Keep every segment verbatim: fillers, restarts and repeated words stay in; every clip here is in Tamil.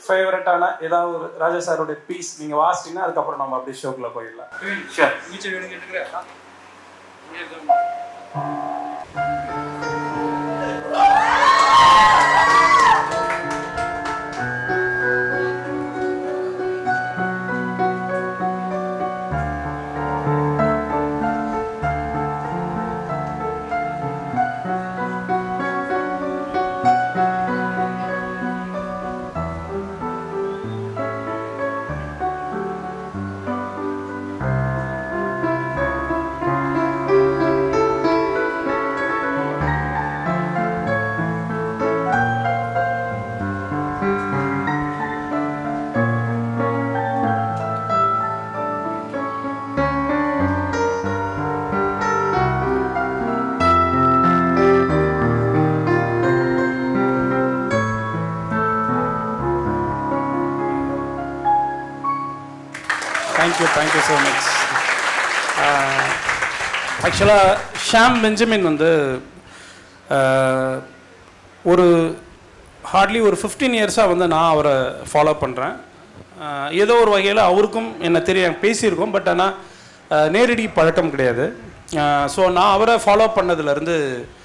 ஃபேவரட்டான ஏதாவது ஒரு ராஜா சாரோட பீஸ் நீங்கள் வாசிட்டீங்கன்னா அதுக்கப்புறம் நம்ம அப்படியே ஷோக்குள்ளே போயிடலாம். ஷூர். நீச்சல் வேணும் கேட்டுக்கிறேன். Thank you thank you so much. ஆக்சுவலாக ஷாம் பெஞ்சமின் வந்து ஒரு ஹார்ட்லி ஒரு ஃபிஃப்டீன் இயர்ஸாக வந்து நான் அவரை ஃபாலோ பண்ணுறேன். ஏதோ ஒரு வகையில் அவருக்கும் என்ன தெரியும் பேசியிருக்கோம், பட் ஆனால் நேரடி பழக்கம் கிடையாது. ஸோ நான் அவரை ஃபாலோ பண்ணதுலேருந்து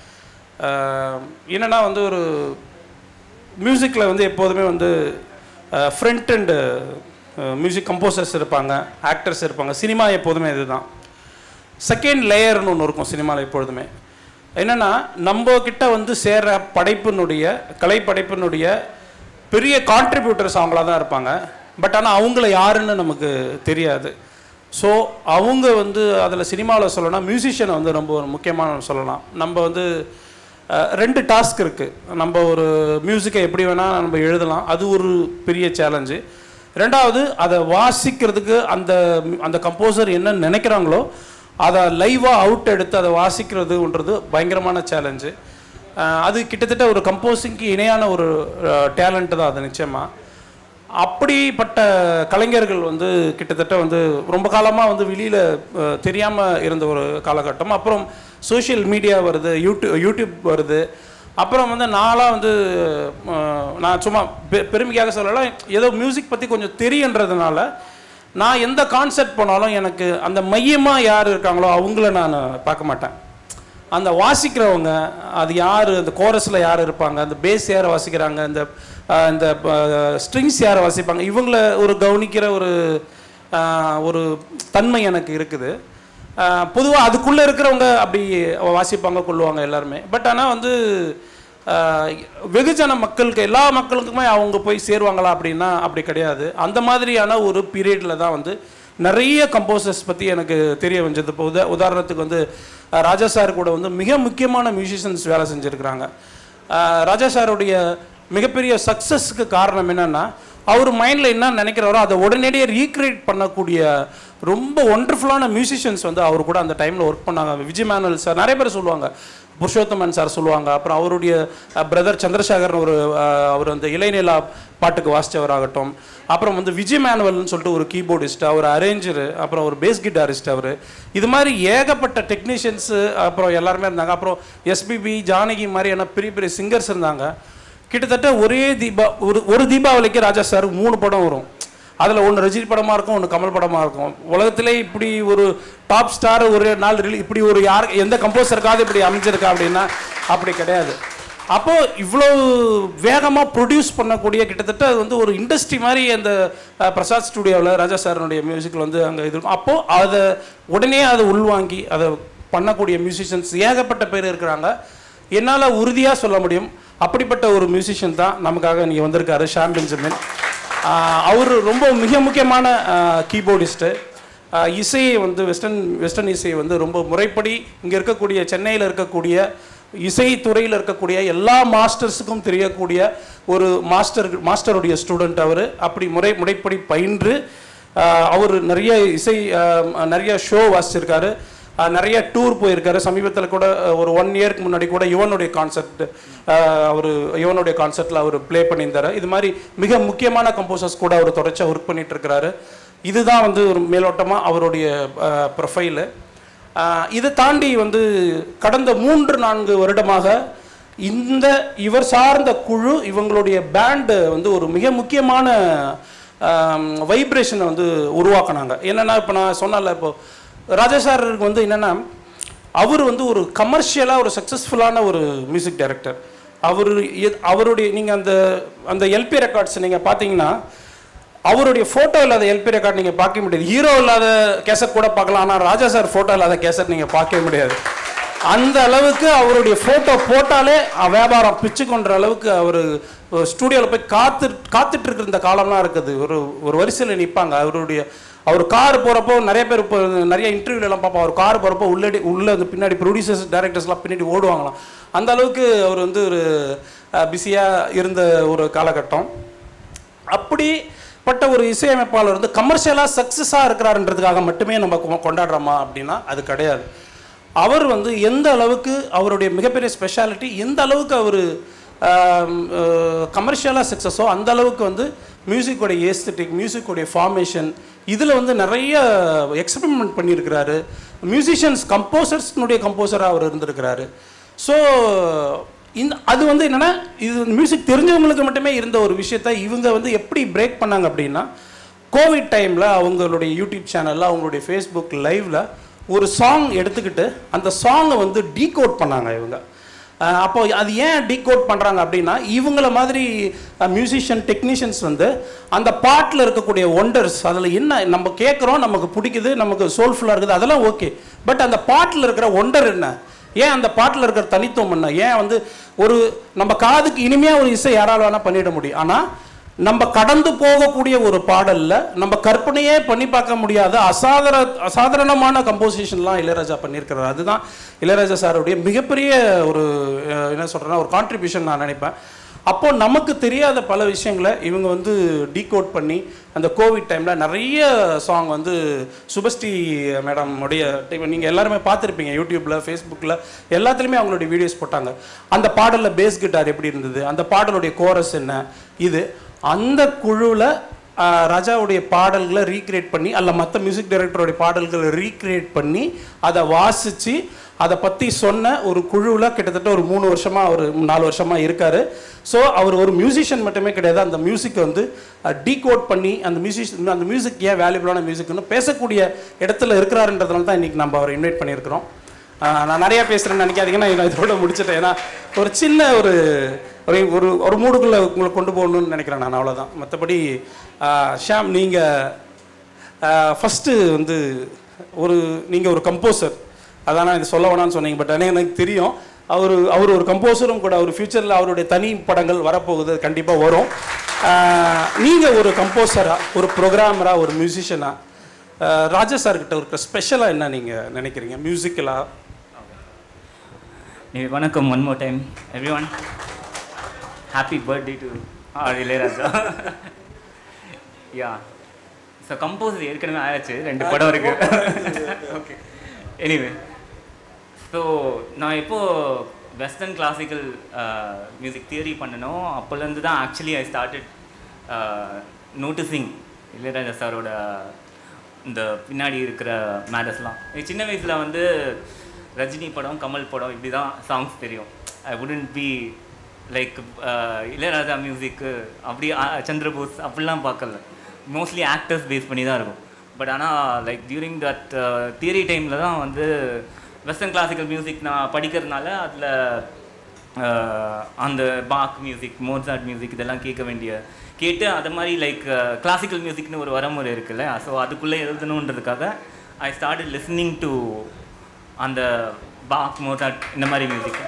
என்னென்னா வந்து ஒரு மியூசிக்கில் வந்து எப்போதுமே வந்து ஃப்ரண்ட் அண்டு மியூசிக் கம்போசர்ஸ் இருப்பாங்க, ஆக்டர்ஸ் இருப்பாங்க. சினிமா எப்போதுமே இதுதான். செகண்ட் லேயர்னு ஒன்று இருக்கும் சினிமாவில் எப்பொழுதுமே. என்னென்னா நம்ம கிட்ட வந்து சேர்ற படைப்பினுடைய கலை படைப்பினுடைய பெரிய கான்ட்ரிபியூட்டர்ஸ் அவங்களா தான் இருப்பாங்க. பட் ஆனால் அவங்கள யாருன்னு நமக்கு தெரியாது. ஸோ அவங்க வந்து அதில் சினிமாவில் சொல்லணும்னா மியூசிஷியனை வந்து ரொம்ப ஒரு முக்கியமான சொல்லலாம். நம்ம வந்து ரெண்டு டாஸ்க் இருக்குது. நம்ம ஒரு மியூசிக்கை எப்படி வேணால் நம்ம எழுதலாம், அது ஒரு பெரிய சேலஞ்சு. ரெண்டாவது அதை வாசிக்கிறதுக்கு அந்த அந்த கம்போசர் என்ன நினைக்கிறாங்களோ அதை லைவாக அவுட் எடுத்து அதை வாசிக்கிறதுன்றது பயங்கரமான சேலஞ்சு. அது கிட்டத்தட்ட ஒரு கம்போசிங்க்கு இணையான ஒரு டேலண்ட்டு தான் அது நிச்சயமாக. அப்படிப்பட்ட கலைஞர்கள் வந்து கிட்டத்தட்ட வந்து ரொம்ப காலமாக வந்து வெளியில் தெரியாமல் இருந்த ஒரு காலகட்டம். அப்புறம் சோஷியல் மீடியா வருது, யூடியூப் யூடியூப் வருது. அப்புறம் வந்து நான்லாம் வந்து நான் சும்மா பெ பெருமைக்காக சொல்லலாம், ஏதோ மியூசிக் பற்றி கொஞ்சம் தெரியுன்றதுனால நான் எந்த கான்செப்ட் போனாலும் எனக்கு அந்த மையமாக யார் இருக்காங்களோ அவங்கள நான் பார்க்க மாட்டேன். அந்த வாசிக்கிறவங்க அது யார், அந்த கோரஸில் யார் இருப்பாங்க, அந்த பேஸ் யாரை வாசிக்கிறாங்க, இந்த இந்த ஸ்ட்ரிங்ஸ் யாரை வாசிப்பாங்க, இவங்கள ஒரு கவனிக்கிற ஒரு ஒரு தன்மை எனக்கு இருக்குது. பொதுவாக அதுக்குள்ளே இருக்கிறவங்க அப்படி வாசிப்பாங்க, கொள்ளுவாங்க எல்லாருமே. பட் ஆனால் வந்து வெகுஜன மக்களுக்கு எல்லா மக்களுக்குமே அவங்க போய் சேருவாங்களா அப்படின்னா அப்படி கிடையாது. அந்த மாதிரியான ஒரு பீரியடில் தான் வந்து நிறைய கம்போசர்ஸ் பற்றி எனக்கு தெரிய வந்தது. இப்போ உதா உதாரணத்துக்கு வந்து ராஜா சார் கூட வந்து மிக முக்கியமான மியூசிஷியன்ஸ் வேலை செஞ்சுருக்கிறாங்க. ராஜா சாருடைய மிகப்பெரிய சக்ஸஸ்க்கு காரணம் என்னென்னா அவர் மைண்டில் என்ன நினைக்கிறாரோ அதை உடனடியாக ரீக்ரியேட் பண்ணக்கூடிய ரொம்ப ஒண்டர்ஃபுல்லான மியூசிஷியன்ஸ் வந்து அவர் கூட அந்த டைமில் ஒர்க் பண்ணாங்க. விஜய் மேனுவல் சார் நிறைய பேர் சொல்லுவாங்க, புருஷோத்தமன் சார் சொல்லுவாங்க. அப்புறம் அவருடைய பிரதர் சந்திரசேகர்னு ஒரு அவர் அந்த இளைநிலா பாட்டுக்கு வாசித்தவராகட்டும். அப்புறம் வந்து விஜய் மேனுவல்னு சொல்லிட்டு ஒரு கீபோர்டிஸ்ட், அவர் அரேஞ்சரு, அப்புறம் ஒரு பேஸ் கிட்டாரிஸ்ட் அவர். இது மாதிரி ஏகப்பட்ட டெக்னீஷியன்ஸு அப்புறம் எல்லாருமே இருந்தாங்க. அப்புறம் எஸ்பிபி ஜானகி மாதிரியான பெரிய பெரிய சிங்கர்ஸ் இருந்தாங்க. கிட்டத்தட்ட ஒரே தீபா ஒரு ஒரு தீபாவளிக்கு ராஜா சார் மூணு படம் வரும். அதில் ஒன்று ரஜினி படமாக இருக்கும், ஒன்று கமல் படமாக இருக்கும். உலகத்திலே இப்படி ஒரு டாப் ஸ்டார் ஒரு நாள் ரிலீ இப்படி ஒரு யார் எந்த கம்போசருக்காவது இப்படி அமைஞ்சிருக்கா அப்படின்னா அப்படி கிடையாது. அப்போது இவ்வளோ வேகமாக ப்ரொடியூஸ் பண்ணக்கூடிய கிட்டத்தட்ட அது வந்து ஒரு இண்டஸ்ட்ரி மாதிரி அந்த பிரசாத் ஸ்டுடியோவில் ராஜா சாரனுடைய மியூசிக்கில் வந்து அங்கே இது இருக்கும். அப்போது அதை உடனே அதை உள்வாங்கி அதை பண்ணக்கூடிய மியூசிஷியன்ஸ் ஏகப்பட்ட பேர் இருக்கிறாங்க. என்னால் உறுதியாக சொல்ல முடியும் அப்படிப்பட்ட ஒரு மியூசிஷியன் தான் நமக்காக இன்றைக்கி வந்திருக்காரு, ஷாம் பெஞ்சமின். அவர் ரொம்ப மிக முக்கியமான கீபோர்டிஸ்ட்டு. இசையை வந்து வெஸ்டர்ன் வெஸ்டர்ன் இசையை வந்து ரொம்ப முறைப்படி இங்கே இருக்கக்கூடிய சென்னையில் இருக்கக்கூடிய இசைத்துறையில் இருக்கக்கூடிய எல்லா மாஸ்டர்ஸுக்கும் தெரியக்கூடிய ஒரு மாஸ்டர் மாஸ்டருடைய ஸ்டூடெண்ட் அவர். அப்படி முறை முறைப்படி பயின்று அவர் நிறைய இசை நிறைய ஷோ வாசிச்சிருக்காரு, நிறைய டூர் போயிருக்காரு. சமீபத்தில் கூட ஒரு ஒன் இயருக்கு முன்னாடி கூட யுவனுடைய கான்செர்ட் அவர் யுவனுடைய கான்செர்ட்டில் அவர் ப்ளே பண்ணியிருந்தார். இது மாதிரி மிக முக்கியமான கம்போசர்ஸ் கூட அவர் தொடர்ச்சியாக ஒர்க் பண்ணிகிட்டு இருக்கிறாரு. இதுதான் வந்து ஒரு மேலோட்டமாக அவருடைய ப்ரொஃபைலு. இதை தாண்டி வந்து கடந்த மூன்று நான்கு வருடமாக இந்த இவர் சார்ந்த குழு இவங்களுடைய பேண்டு வந்து ஒரு மிக முக்கியமான வைப்ரேஷனை வந்து உருவாக்கினாங்க. என்னென்னா இப்போ நான் சொன்னால இப்போ ராஜா சாருக்கு வந்து என்னென்னா அவர் வந்து ஒரு கமர்ஷியலாக ஒரு சக்ஸஸ்ஃபுல்லான ஒரு மியூசிக் டைரக்டர். அவர் அவருடைய நீங்கள் அந்த அந்த எல்பி ரெக்கார்ட்ஸ் நீங்கள் பார்த்தீங்கன்னா அவருடைய ஃபோட்டோ இல்லாத எல்பி ரெக்கார்ட் நீங்கள் பார்க்க முடியாது. ஹீரோ இல்லாத கேசட் கூட பார்க்கலாம், ஆனால் ராஜா சார் ஃபோட்டோ இல்லாத கேசட் நீங்கள் பார்க்க முடியாது. அந்த அளவுக்கு அவருடைய ஃபோட்டோ போட்டாலே வியாபாரம் பிச்சு கொண்ட அளவுக்கு அவர் ஸ்டூடியோவில் போய் காத்து காத்துட்டு இருக்கிற இந்த காலம்லாம் இருக்குது. ஒரு ஒரு வரிசையில் நிற்பாங்க. அவருடைய அவர் கார் போகிறப்போ நிறைய பேர் இப்போ நிறைய இன்டர்வியூலாம் பார்ப்போம். அவர் கார் போகிறப்போ உள்ளடி உள்ளே வந்து பின்னாடி ப்ரொடியூசர்ஸ் டைரக்டர்ஸ்லாம் பின்னாடி ஓடுவாங்களாம். அந்த அளவுக்கு அவர் வந்து ஒரு பிஸியாக இருந்த ஒரு காலகட்டம். அப்படிப்பட்ட ஒரு இசையமைப்பாளர் வந்து கமர்ஷியலாக சக்ஸஸாக இருக்கிறாருன்றதுக்காக மட்டுமே நம்ம கொண்டாடுறோமா அப்படின்னா அது கிடையாது. அவர் வந்து எந்த அளவுக்கு அவருடைய மிகப்பெரிய ஸ்பெஷாலிட்டி எந்த அளவுக்கு அவர் கமர்ஷியலாக சக்ஸஸோ அந்த அளவுக்கு வந்து மியூசிக்கோடைய ஏஸ்தட்டிக், மியூசிக்கோடைய ஃபார்மேஷன் இதில் வந்து நிறைய எக்ஸ்பெரிமெண்ட் பண்ணியிருக்கிறாரு. மியூசிஷியன்ஸ் கம்போசர்ஸ்னுடைய கம்போசராக அவர் இருந்திருக்கிறாரு. ஸோ இந்த அது வந்து என்னென்னா இது மியூசிக் தெரிஞ்சவங்களுக்கு மட்டுமே இருந்த ஒரு விஷயத்தை இவங்க வந்து எப்படி பிரேக் பண்ணாங்க அப்படின்னா கோவிட் டைமில் அவங்களுடைய யூடியூப் சேனலில் அவங்களுடைய ஃபேஸ்புக் லைவில் ஒரு சாங் எடுத்துக்கிட்டு அந்த சாங்கை வந்து டீகோட் பண்ணாங்க இவங்க. அப்போ அது ஏன் டீகோட் பண்ணுறாங்க அப்படின்னா இவங்கள மாதிரி மியூசிஷியன் டெக்னீஷியன்ஸ் வந்து அந்த பாட்டில் இருக்கக்கூடிய ஒண்டர்ஸ் அதில் என்ன நம்ம கேட்குறோம், நமக்கு பிடிக்குது, நமக்கு சோல்ஃபுல்லாக இருக்குது, அதெல்லாம் ஓகே. பட் அந்த பாட்டில் இருக்கிற ஒண்டர் என்ன, ஏன் அந்த பாட்டில் இருக்கிற தனித்துவம் என்ன, ஏன் வந்து ஒரு நம்ம காதுக்கு இனிமையாக ஒரு இசை யாரால் வேணால் பண்ணிட முடியும். ஆனால் நம்ம கடந்து போகக்கூடிய ஒரு பாடலில் நம்ம கற்பனையே பண்ணி பார்க்க முடியாத அசாதார அசாதாரணமான கம்போசிஷன்லாம் இளையராஜா பண்ணியிருக்கிறார். அதுதான் இளையராஜா சாருடைய மிகப்பெரிய ஒரு என்ன சொல்கிறேன்னா ஒரு கான்ட்ரிபியூஷன் நான் நினைப்பேன். அப்போது நமக்கு தெரியாத பல விஷயங்களை இவங்க வந்து டீகோட் பண்ணி அந்த கோவிட் டைமில் நிறைய சாங் வந்து சுபஸ்ரீ மேடம் உடைய நீங்கள் எல்லாருமே பார்த்துருப்பீங்க யூடியூப்பில், ஃபேஸ்புக்கில் எல்லாத்துலேயுமே அவங்களுடைய வீடியோஸ் போட்டாங்க. அந்த பாடலில் பேஸ் கிட்டார் எப்படி இருந்தது, அந்த பாடலுடைய கோரஸ் என்ன, இது அந்த குழுவில் ராஜாவுடைய பாடல்களை ரீக்ரியேட் பண்ணி அல்ல மற்ற மியூசிக் டைரக்டருடைய பாடல்களை ரீக்ரியேட் பண்ணி அதை வாசித்து அதை பற்றி சொன்ன ஒரு குழுவில் கிட்டத்தட்ட ஒரு மூணு வருஷமாக ஒரு நாலு வருஷமாக இருக்கார். ஸோ அவர் ஒரு மியூசிஷியன் மட்டுமே கிடையாது, அந்த மியூசிக்கை வந்து டீகோட் பண்ணி அந்த மியூசிஷியன் அந்த மியூசிக் ஏன் வேல்யூபிளான மியூசிக்னு பேசக்கூடிய இடத்துல இருக்கிறாருன்றதுனால தான் இன்றைக்கி நம்ம அவரை இன்வைட் பண்ணியிருக்கிறோம். நான் நிறையா பேசுகிறேன்னு நினைக்காதீங்கன்னா நான் இதோட முடிச்சிட்டேன். ஏன்னா ஒரு சின்ன ஒரு ஒரு ஒரு மூடுக்குள்ளே உங்களை கொண்டு போகணுன்னு நினைக்கிறேன் நான், அவ்வளோதான். மற்றபடி ஷாம் நீங்கள் ஃபஸ்ட்டு வந்து ஒரு நீங்கள் ஒரு கம்போசர், அதான் நான் இது சொல்ல வேணான்னு சொன்னீங்க. பட் ஆனால் எனக்கு தெரியும் அவர் அவர் ஒரு கம்போசரும் கூட. அவர் ஃப்யூச்சரில் அவருடைய தனி படங்கள் வரப்போகுது, கண்டிப்பாக வரும். நீங்கள் ஒரு கம்போசராக, ஒரு ப்ரோக்ராமராக, ஒரு மியூசிஷியனாக ராஜா சார்கிட்ட ஒரு ஸ்பெஷலாக என்ன நீங்கள் நினைக்கிறீங்க மியூசிக்கலாக? வணக்கம், one more time everyone. Happy birthday to our Ilaiyaraaja. Yeah so composer ஏற்கனவே ஆயாச்சு, ரெண்டு படம் இருக்கு. ஓகே, எனிவே ஸோ நான் எப்போது வெஸ்டர்ன் கிளாசிக்கல் மியூசிக் தியரி பண்ணணும் அப்போலேருந்து தான் actually I started noticing Ilaiyaraaja சாரோட இந்த பின்னாடி இருக்கிற மேட்டர்ஸ்லாம். சின்ன வயசில் வந்து ரஜினி படம், கமல் படம் இப்படி தான் சாங்ஸ் தெரியும். I wouldn't be like Ilaiyaraaja music அப்படி சந்திரபோஸ் அப்படிலாம் பார்க்கல. மோஸ்ட்லி ஆக்டர்ஸ் பேஸ் பண்ணி தான் இருக்கும். பட் ஆனால் லைக் டியூரிங் தட் தியரி டைமில் தான் வந்து வெஸ்டர்ன் கிளாசிக்கல் மியூசிக் நான் படிக்கிறதுனால அதில் அந்த பாக் மியூசிக், மோட்சார்ட் மியூசிக் இதெல்லாம் கேட்க வேண்டிய கேட்டு அது மாதிரி லைக் கிளாசிக்கல் மியூசிக்னு ஒரு வரமுறை இருக்குல்ல, ஸோ அதுக்குள்ளே எழுதணுன்றதுக்காக ஐ ஸ்டார்டட் லிஸ்னிங் டு அந்த பாக், மோட்சார்ட் இந்த மாதிரி மியூசிக்.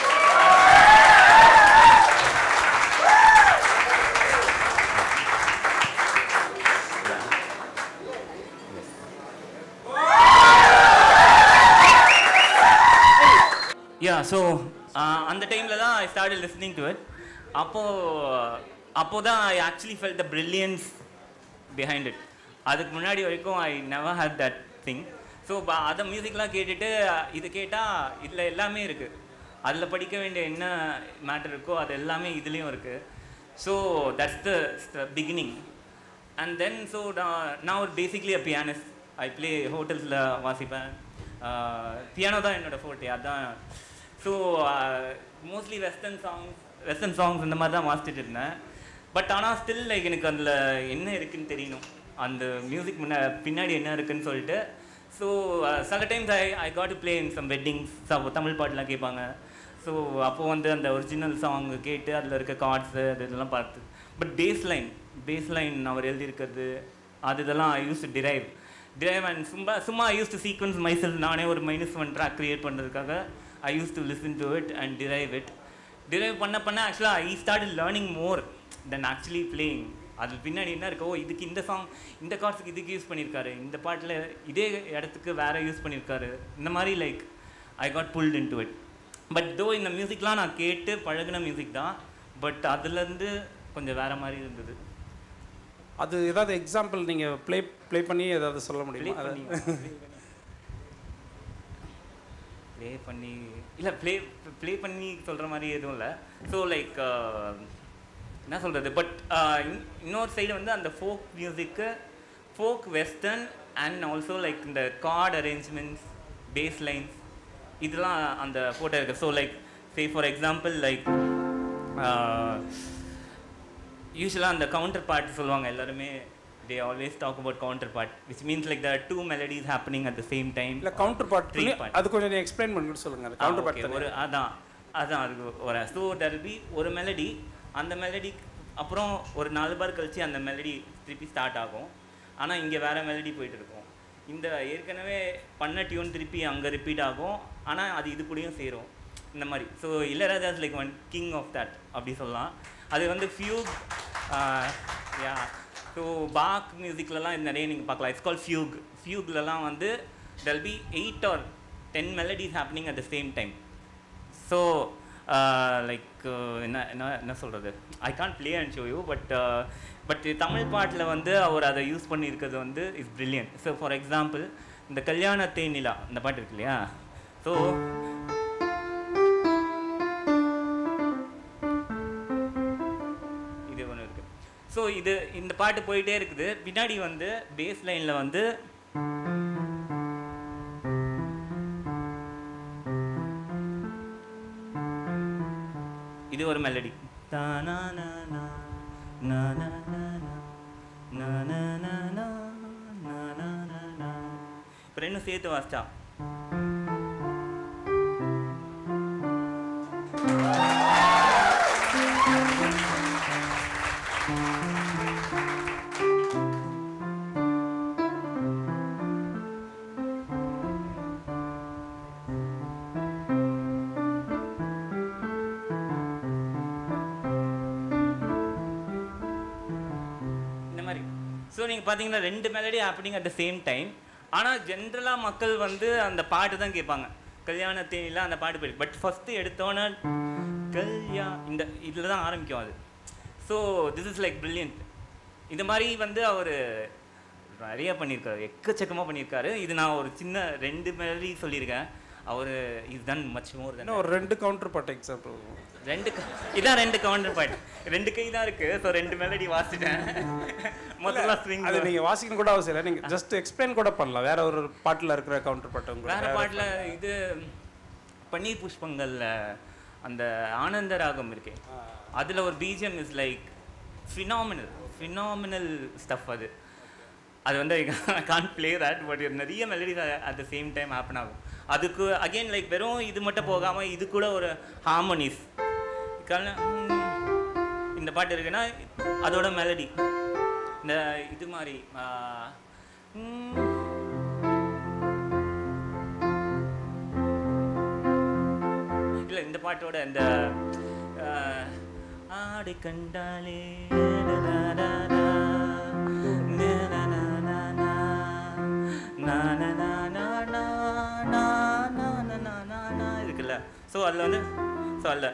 யா ஸோ அந்த டைமில் தான் I started listening to it. அப்போது அப்போ தான் I actually felt the brilliance behind it. அதுக்கு முன்னாடி வரைக்கும் I never had that thing. So அதை மியூசிக்லாம் கேட்டுட்டு இது கேட்டால் இதில் எல்லாமே இருக்குது, அதில் படிக்க வேண்டிய என்ன மேட்டர் இருக்கோ அது எல்லாமே இதுலேயும் இருக்குது. So that's the beginning. And then so நான் ஒரு basically a pianist. I play ஹோட்டல்ஸில் வாசிப்பேன். பியானோ தான் என்னோடய ஃபோர்ட்டே, அதுதான். So mostly western songs western songs இந்த மாதிரி தான் வாசிச்சுட்டு இருந்தேன். பட் ஆனால் ஸ்டில் லைக் எனக்கு அதில் என்ன இருக்குதுன்னு தெரியணும், அந்த மியூசிக் முன்ன பின்னாடி என்ன இருக்குதுன்னு சொல்லிட்டு. ஸோ சில times I I got to play in some weddings, Tamil பாட்டுலாம் கேட்பாங்க. ஸோ அப்போது வந்து அந்த ஒரிஜினல் சாங் கேட்டு அதில் இருக்க கார்ட்ஸு அது இதெல்லாம் பார்த்து. But bass line bass line அவர் எழுதியிருக்கிறது அது இதெல்லாம் I use to drive drive and சும்மா சும்மா I use to sequence myself. நானே ஒரு மைனஸ் ஒன் ட்ராக் க்ரியேட் பண்ணுறதுக்காக I use to listen to it and drive it. Drive பண்ண பண்ண ஆக்சுவலாக I start learning more then actually playing. அது பின்னாடி என்ன இருக்கோ, இதுக்கு இந்த சாங் இந்த கார்ட்ஸுக்கு இதுக்கு யூஸ் பண்ணியிருக்காரு, இந்த பாட்டில் இதே இடத்துக்கு வேறு யூஸ் பண்ணியிருக்காரு, இந்த மாதிரி like I got pulled in to it. But though இந்த மியூசிக்லாம் நான் கேட்டு பழகின மியூசிக் தான், பட் அதுலேருந்து கொஞ்சம் வேறு மாதிரி இருந்தது. அது ஏதாவது எக்ஸாம்பிள் நீங்கள் ப்ளே ப்ளே பண்ணி ஏதாவது சொல்ல முடியுமா? ப்ளே பண்ணி இல்லை ப்ளே ப்ளே பண்ணி சொல்கிற மாதிரி எதுவும் இல்லை. ஸோ லைக் என்ன சொல்கிறது, பட் இன்னொரு சைடு வந்து அந்த folk music, folk western and also like இந்த கார்ட் அரேஞ்ச்மெண்ட்ஸ், பேஸ் லைன்ஸ் இதெல்லாம் அந்த ஃபோட்டோ இருக்குது. So like say for example like யூஸ்வலாக அந்த கவுண்டர் பார்ட் சொல்லுவாங்க எல்லாருமே, they always talk about counterpart, which means like there are two melodies happening at the same time. இல்ல counterpart அது கொஞ்சம் நீ எக்ஸ்பிளைன் பண்ணி சொல்லுங்க. அந்த counterpart ஒரு அதான் அதான் அது ஒரு so there will be ஒரு மெலடி, அந்த மெலடி அப்புறம் ஒரு நாலு பார் கழிச்சு அந்த மெலடி திருப்பி ஸ்டார்ட் ஆகும். ஆனால் இங்கே வேறு மெலடி போயிட்டு இருக்கும். இந்த ஏற்கனவே பண்ண டியூன் திருப்பி அங்கே ரிப்பீட் ஆகும், ஆனால் அது இது கூடயும் சேரும் இந்த மாதிரி. So Ilaiyaraaja's like one king of that அப்படி சொல்லலாம். அது வந்து ஃபியூக் யா ஸோ பாக் மியூசிக்லலாம் இது நிறைய நீங்கள் பார்க்கலாம். It's call fugue. ஃபியூக்லலாம் வந்து there'll be eight or ten melodies happening at the same time. So like என்ன என்ன என்ன சொல்கிறது, I can't play and show you, but but Tamil பாட்டில் வந்து அவர் அதை யூஸ் பண்ணியிருக்கிறது வந்து is brilliant. So for example இந்த கல்யாண தேனிலா இந்த பாட்டு இருக்கு இல்லையா, ஸோ இது ஒன்று இருக்குது. ஸோ இது இந்த பாட்டு போயிட்டே இருக்குது, பின்னாடி வந்து பேஸ் லைனில் வந்து இது ஒரு மெலடி, இப்போ ரெண்டும் சேர்த்து வாசிச்சா ஸோ நீங்கள் பார்த்தீங்கன்னா ரெண்டு melody happening at the same time. ஆனால் ஜென்ரலாக மக்கள் வந்து அந்த பாட்டு தான் கேட்பாங்க, கல்யாண தேனியில் அந்த பாட்டு போயிருக்கு. பட் ஃபஸ்ட்டு எடுத்தோன்னே கல்யா இந்த இதில் தான் ஆரம்பிக்கும் அது. So this is like brilliant. இந்த மாதிரி வந்து அவர் நிறையா பண்ணியிருக்காரு, எக்கச்சக்கமாக பண்ணியிருக்காரு. இது நான் ஒரு சின்ன ரெண்டு மெலடி சொல்லியிருக்கேன், அவர் is done much more then. ஒரு ரெண்டு கவுண்டர் பாட்டு எக்ஸாம்பிள். ரெண்டு இதான் ரெண்டு கவுண்டர் பாட்டு, ரெண்டு கை தான் இருக்குது. ஸோ ரெண்டு மெலடி வாசிட்டேன். முதல்ல ஸ்விங் அது நீங்கள் வாசிக்கணும் கூட அவசியம் இல்லை, நீங்கள் ஜஸ்ட் எக்ஸ்பிளைன் கூட பண்ணலாம். வேற ஒரு பாட்டில் இருக்கிற கவுண்டர் பாட்டு வேற பாட்டில் இது பன்னீர் புஷ்பங்கள்ல அந்த ஆனந்த ராகம் இருக்கு, அதில் ஒரு BGM is like phenomenal phenomenal stuff. அது அது வந்து I can't play that, but நிறைய melodies at the same time happen ஆகும். அதுக்கு அகெயின் லைக் வெறும் இது மட்டும் போகாமல் இது கூட ஒரு ஹார்மோனிஸ், இந்த பாட்டு இருக்குன்னா அதோட மெலடி இந்த இது மாதிரி இல்லை இந்த பாட்டோட இந்த ஆடை கண்டாலே இருக்குல்ல, ஸோ அதில் வந்து ஸோ அதில்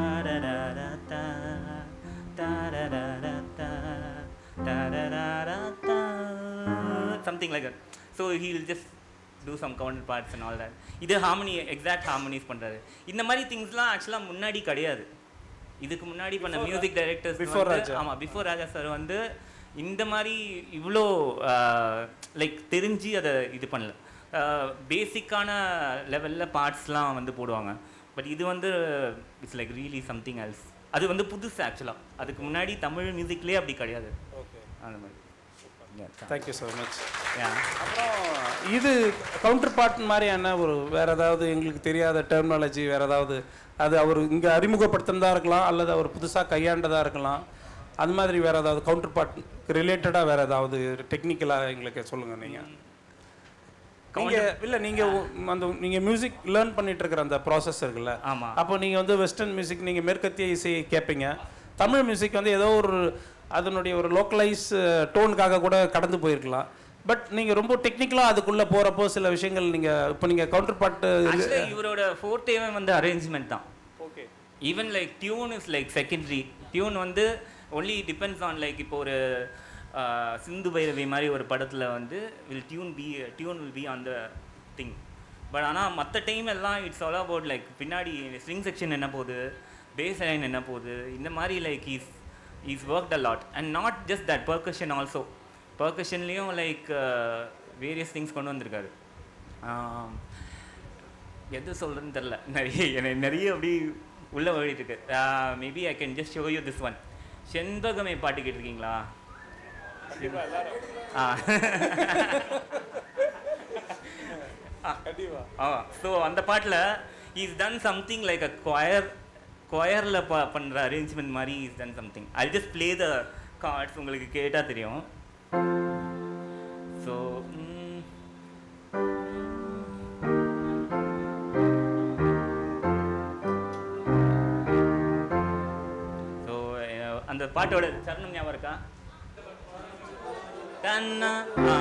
something like that. So he'll just do some counter parts and all that. இது ஹார்மனி எக்ஸாக்ட் ஹார்மனிஸ் பண்ணுறாரு. இந்த மாதிரி திங்ஸ்லாம் ஆக்சுவலாக முன்னாடி கிடையாது. இதுக்கு முன்னாடி பண்ண மியூசிக் டைரக்டர்ஸ் பிஃபோர் ராஜா, ஆமாம் பிஃபோர் ராஜா சார் வந்து இந்த மாதிரி இவ்வளோ லைக் தெரிஞ்சு அதை இது பண்ணல. பேசிக்கான லெவலில் பார்ட்ஸ்லாம் வந்து போடுவாங்க. பட் இது வந்து it's like really something else. அது வந்து புதுசு ஆக்சுவலாக, அதுக்கு முன்னாடி தமிழ் மியூசிக்லேயே அப்படி கிடையாது. ஓகே, அந்த மாதிரி. Thank you so much. யா, அப்புறம் இது கவுண்டர் பார்ட் மாதிரியான ஒரு வேறு ஏதாவது எங்களுக்கு தெரியாத டெர்மினாலஜி வேறு ஏதாவது அது அவர் இங்கே அறிமுகப்படுத்தினதாக இருக்கலாம், அல்லது அவர் புதுசாக கையாண்டதாக இருக்கலாம், அது மாதிரி வேறு ஏதாவது கவுண்டர் பார்ட் ரிலேட்டடாக வேறு ஏதாவது டெக்னிக்கலாக எங்களுக்கு சொல்லுங்கள். நீங்கள் நீங்கள் இல்லை நீங்கள் அந்த நீங்கள் மியூசிக் லேர்ன் பண்ணிட்டு இருக்கிற அந்த ப்ராசஸ் இருக்குல்ல, ஆமாம். அப்போ நீங்கள் வந்து வெஸ்டர்ன் மியூசிக் நீங்கள் மேற்கத்திய இசை கேட்பீங்க, தமிழ் மியூசிக் வந்து ஏதோ ஒரு அதனுடைய ஒரு லோக்கலைஸ் டோனுக்காக கூட கடந்து போயிருக்கலாம். பட் நீங்கள் ரொம்ப டெக்னிக்கலாக அதுக்குள்ளே போகிறப்போ சில விஷயங்கள் நீங்கள் இப்போ நீங்கள் கவுண்டர் பாட்டு இவரோட ஃபோர்த்தேவே வந்து அரேஞ்ச்மெண்ட் தான். Okay, even like tune is like secondary. Tune வந்து ஒன்லி டிபெண்ட்ஸ் ஆன் லைக் இப்போ ஒரு சிந்து பைரவி மாதிரி ஒரு படத்தில் வந்து will tune be tune will be on the thing. But ஆனால் மற்ற டைம் எல்லாம் இட்ஸ் ஆல் அபவுட் லைக் பின்னாடி ஸ்ட்ரிங் செக்ஷன் என்ன போகுது, பேஸ் லைன் என்ன போகுது, இந்த மாதிரி like is is worked a lot. And not just that, percussion also. பர்கஷன்லேயும் லைக் வேரியஸ் திங்ஸ் கொண்டு வந்திருக்காரு. எது சொல்கிறதுன்னு தெரில, நிறைய எனக்கு நிறைய அப்படி உள்ளே ஓடிட்டு இருக்கு. Maybe I can just show you this one. Shenbagame பாட்டு கேட்டிருக்கீங்களா? ஆ ஆ ஸோ அந்த பாட்டில் is done something like a choir கொயரில் ப பண்ணுற அரேஞ்ச்மெண்ட் மாதிரி is done something. I just play the chords, உங்களுக்கு கேட்டால் தெரியும். ஸோ ஸோ அந்த பாட்டோட சரணம் ஞாபகம் இருக்கா? தன்னா ஆ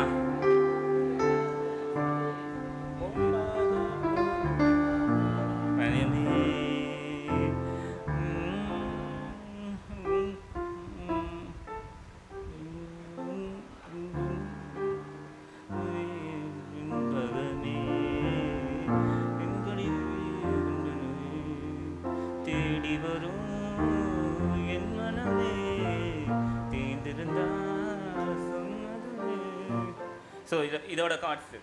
தேடி வரும் என் மனமே தேர்ந்திருந்தா சொன்னதுமே. ஸோ இது இதோட கார்ட்ஸு.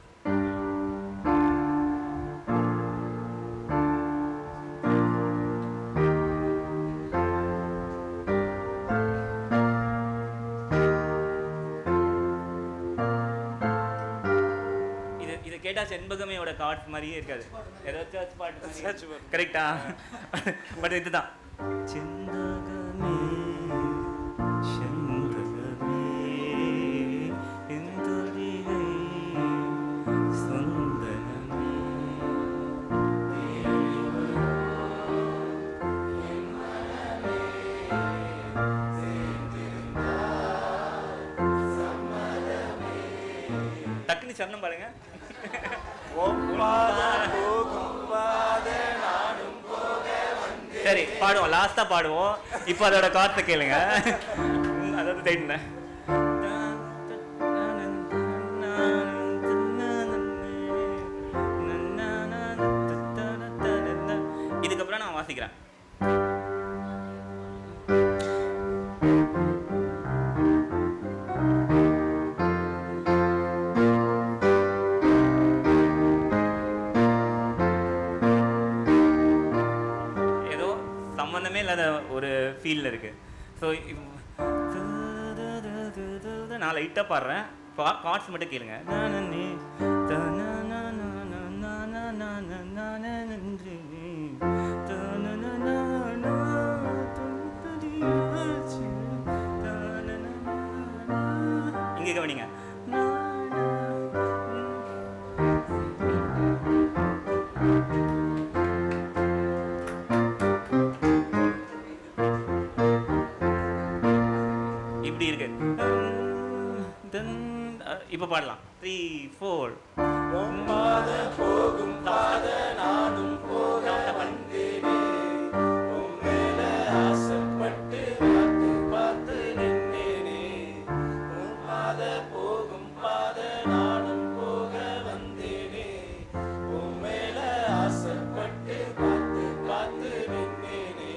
இது இதை கேட்டால் செண்பகமையோட கார்ட்ஸ் மாதிரியே இருக்காது, ஏதோ சர்ச் பாட்டு கரெக்டா? பட் இதுதான் செண்பகமே செண்பகமே எந்தொழிகை சொந்தனமே. டக்குனு சரணம் பாருங்க. சரி பாடுவோம், லாஸ்டா பாடுவோம். இப்போ அதோட கார்த்தை கேளுங்க. அதாவது தேடின இதுக்கப்புறம் நான் வாசிக்கிறேன். சம்மந்தமே இல்லாத ஒரு ஃபீலில் இருக்குது. ஸோ நான் லைட்டாக பாடுறேன், கார்ட்ஸ் மட்டும் கேளுங்க. இங்கே கவனிங்க. இப்படி இருக்கு. இப்போ பாடலாம். த்ரீ ஃபோர் போகும் பாத நானும் போக வந்தேனே, உன்மேல ஆசைப்பட்டு பார்த்து பார்த்து நின்னேனே. உன் பாத போகும் பாத நானும் போக வந்தேனே, உன்மேல ஆசைப்பட்டு பார்த்து பார்த்து நின்னேனே.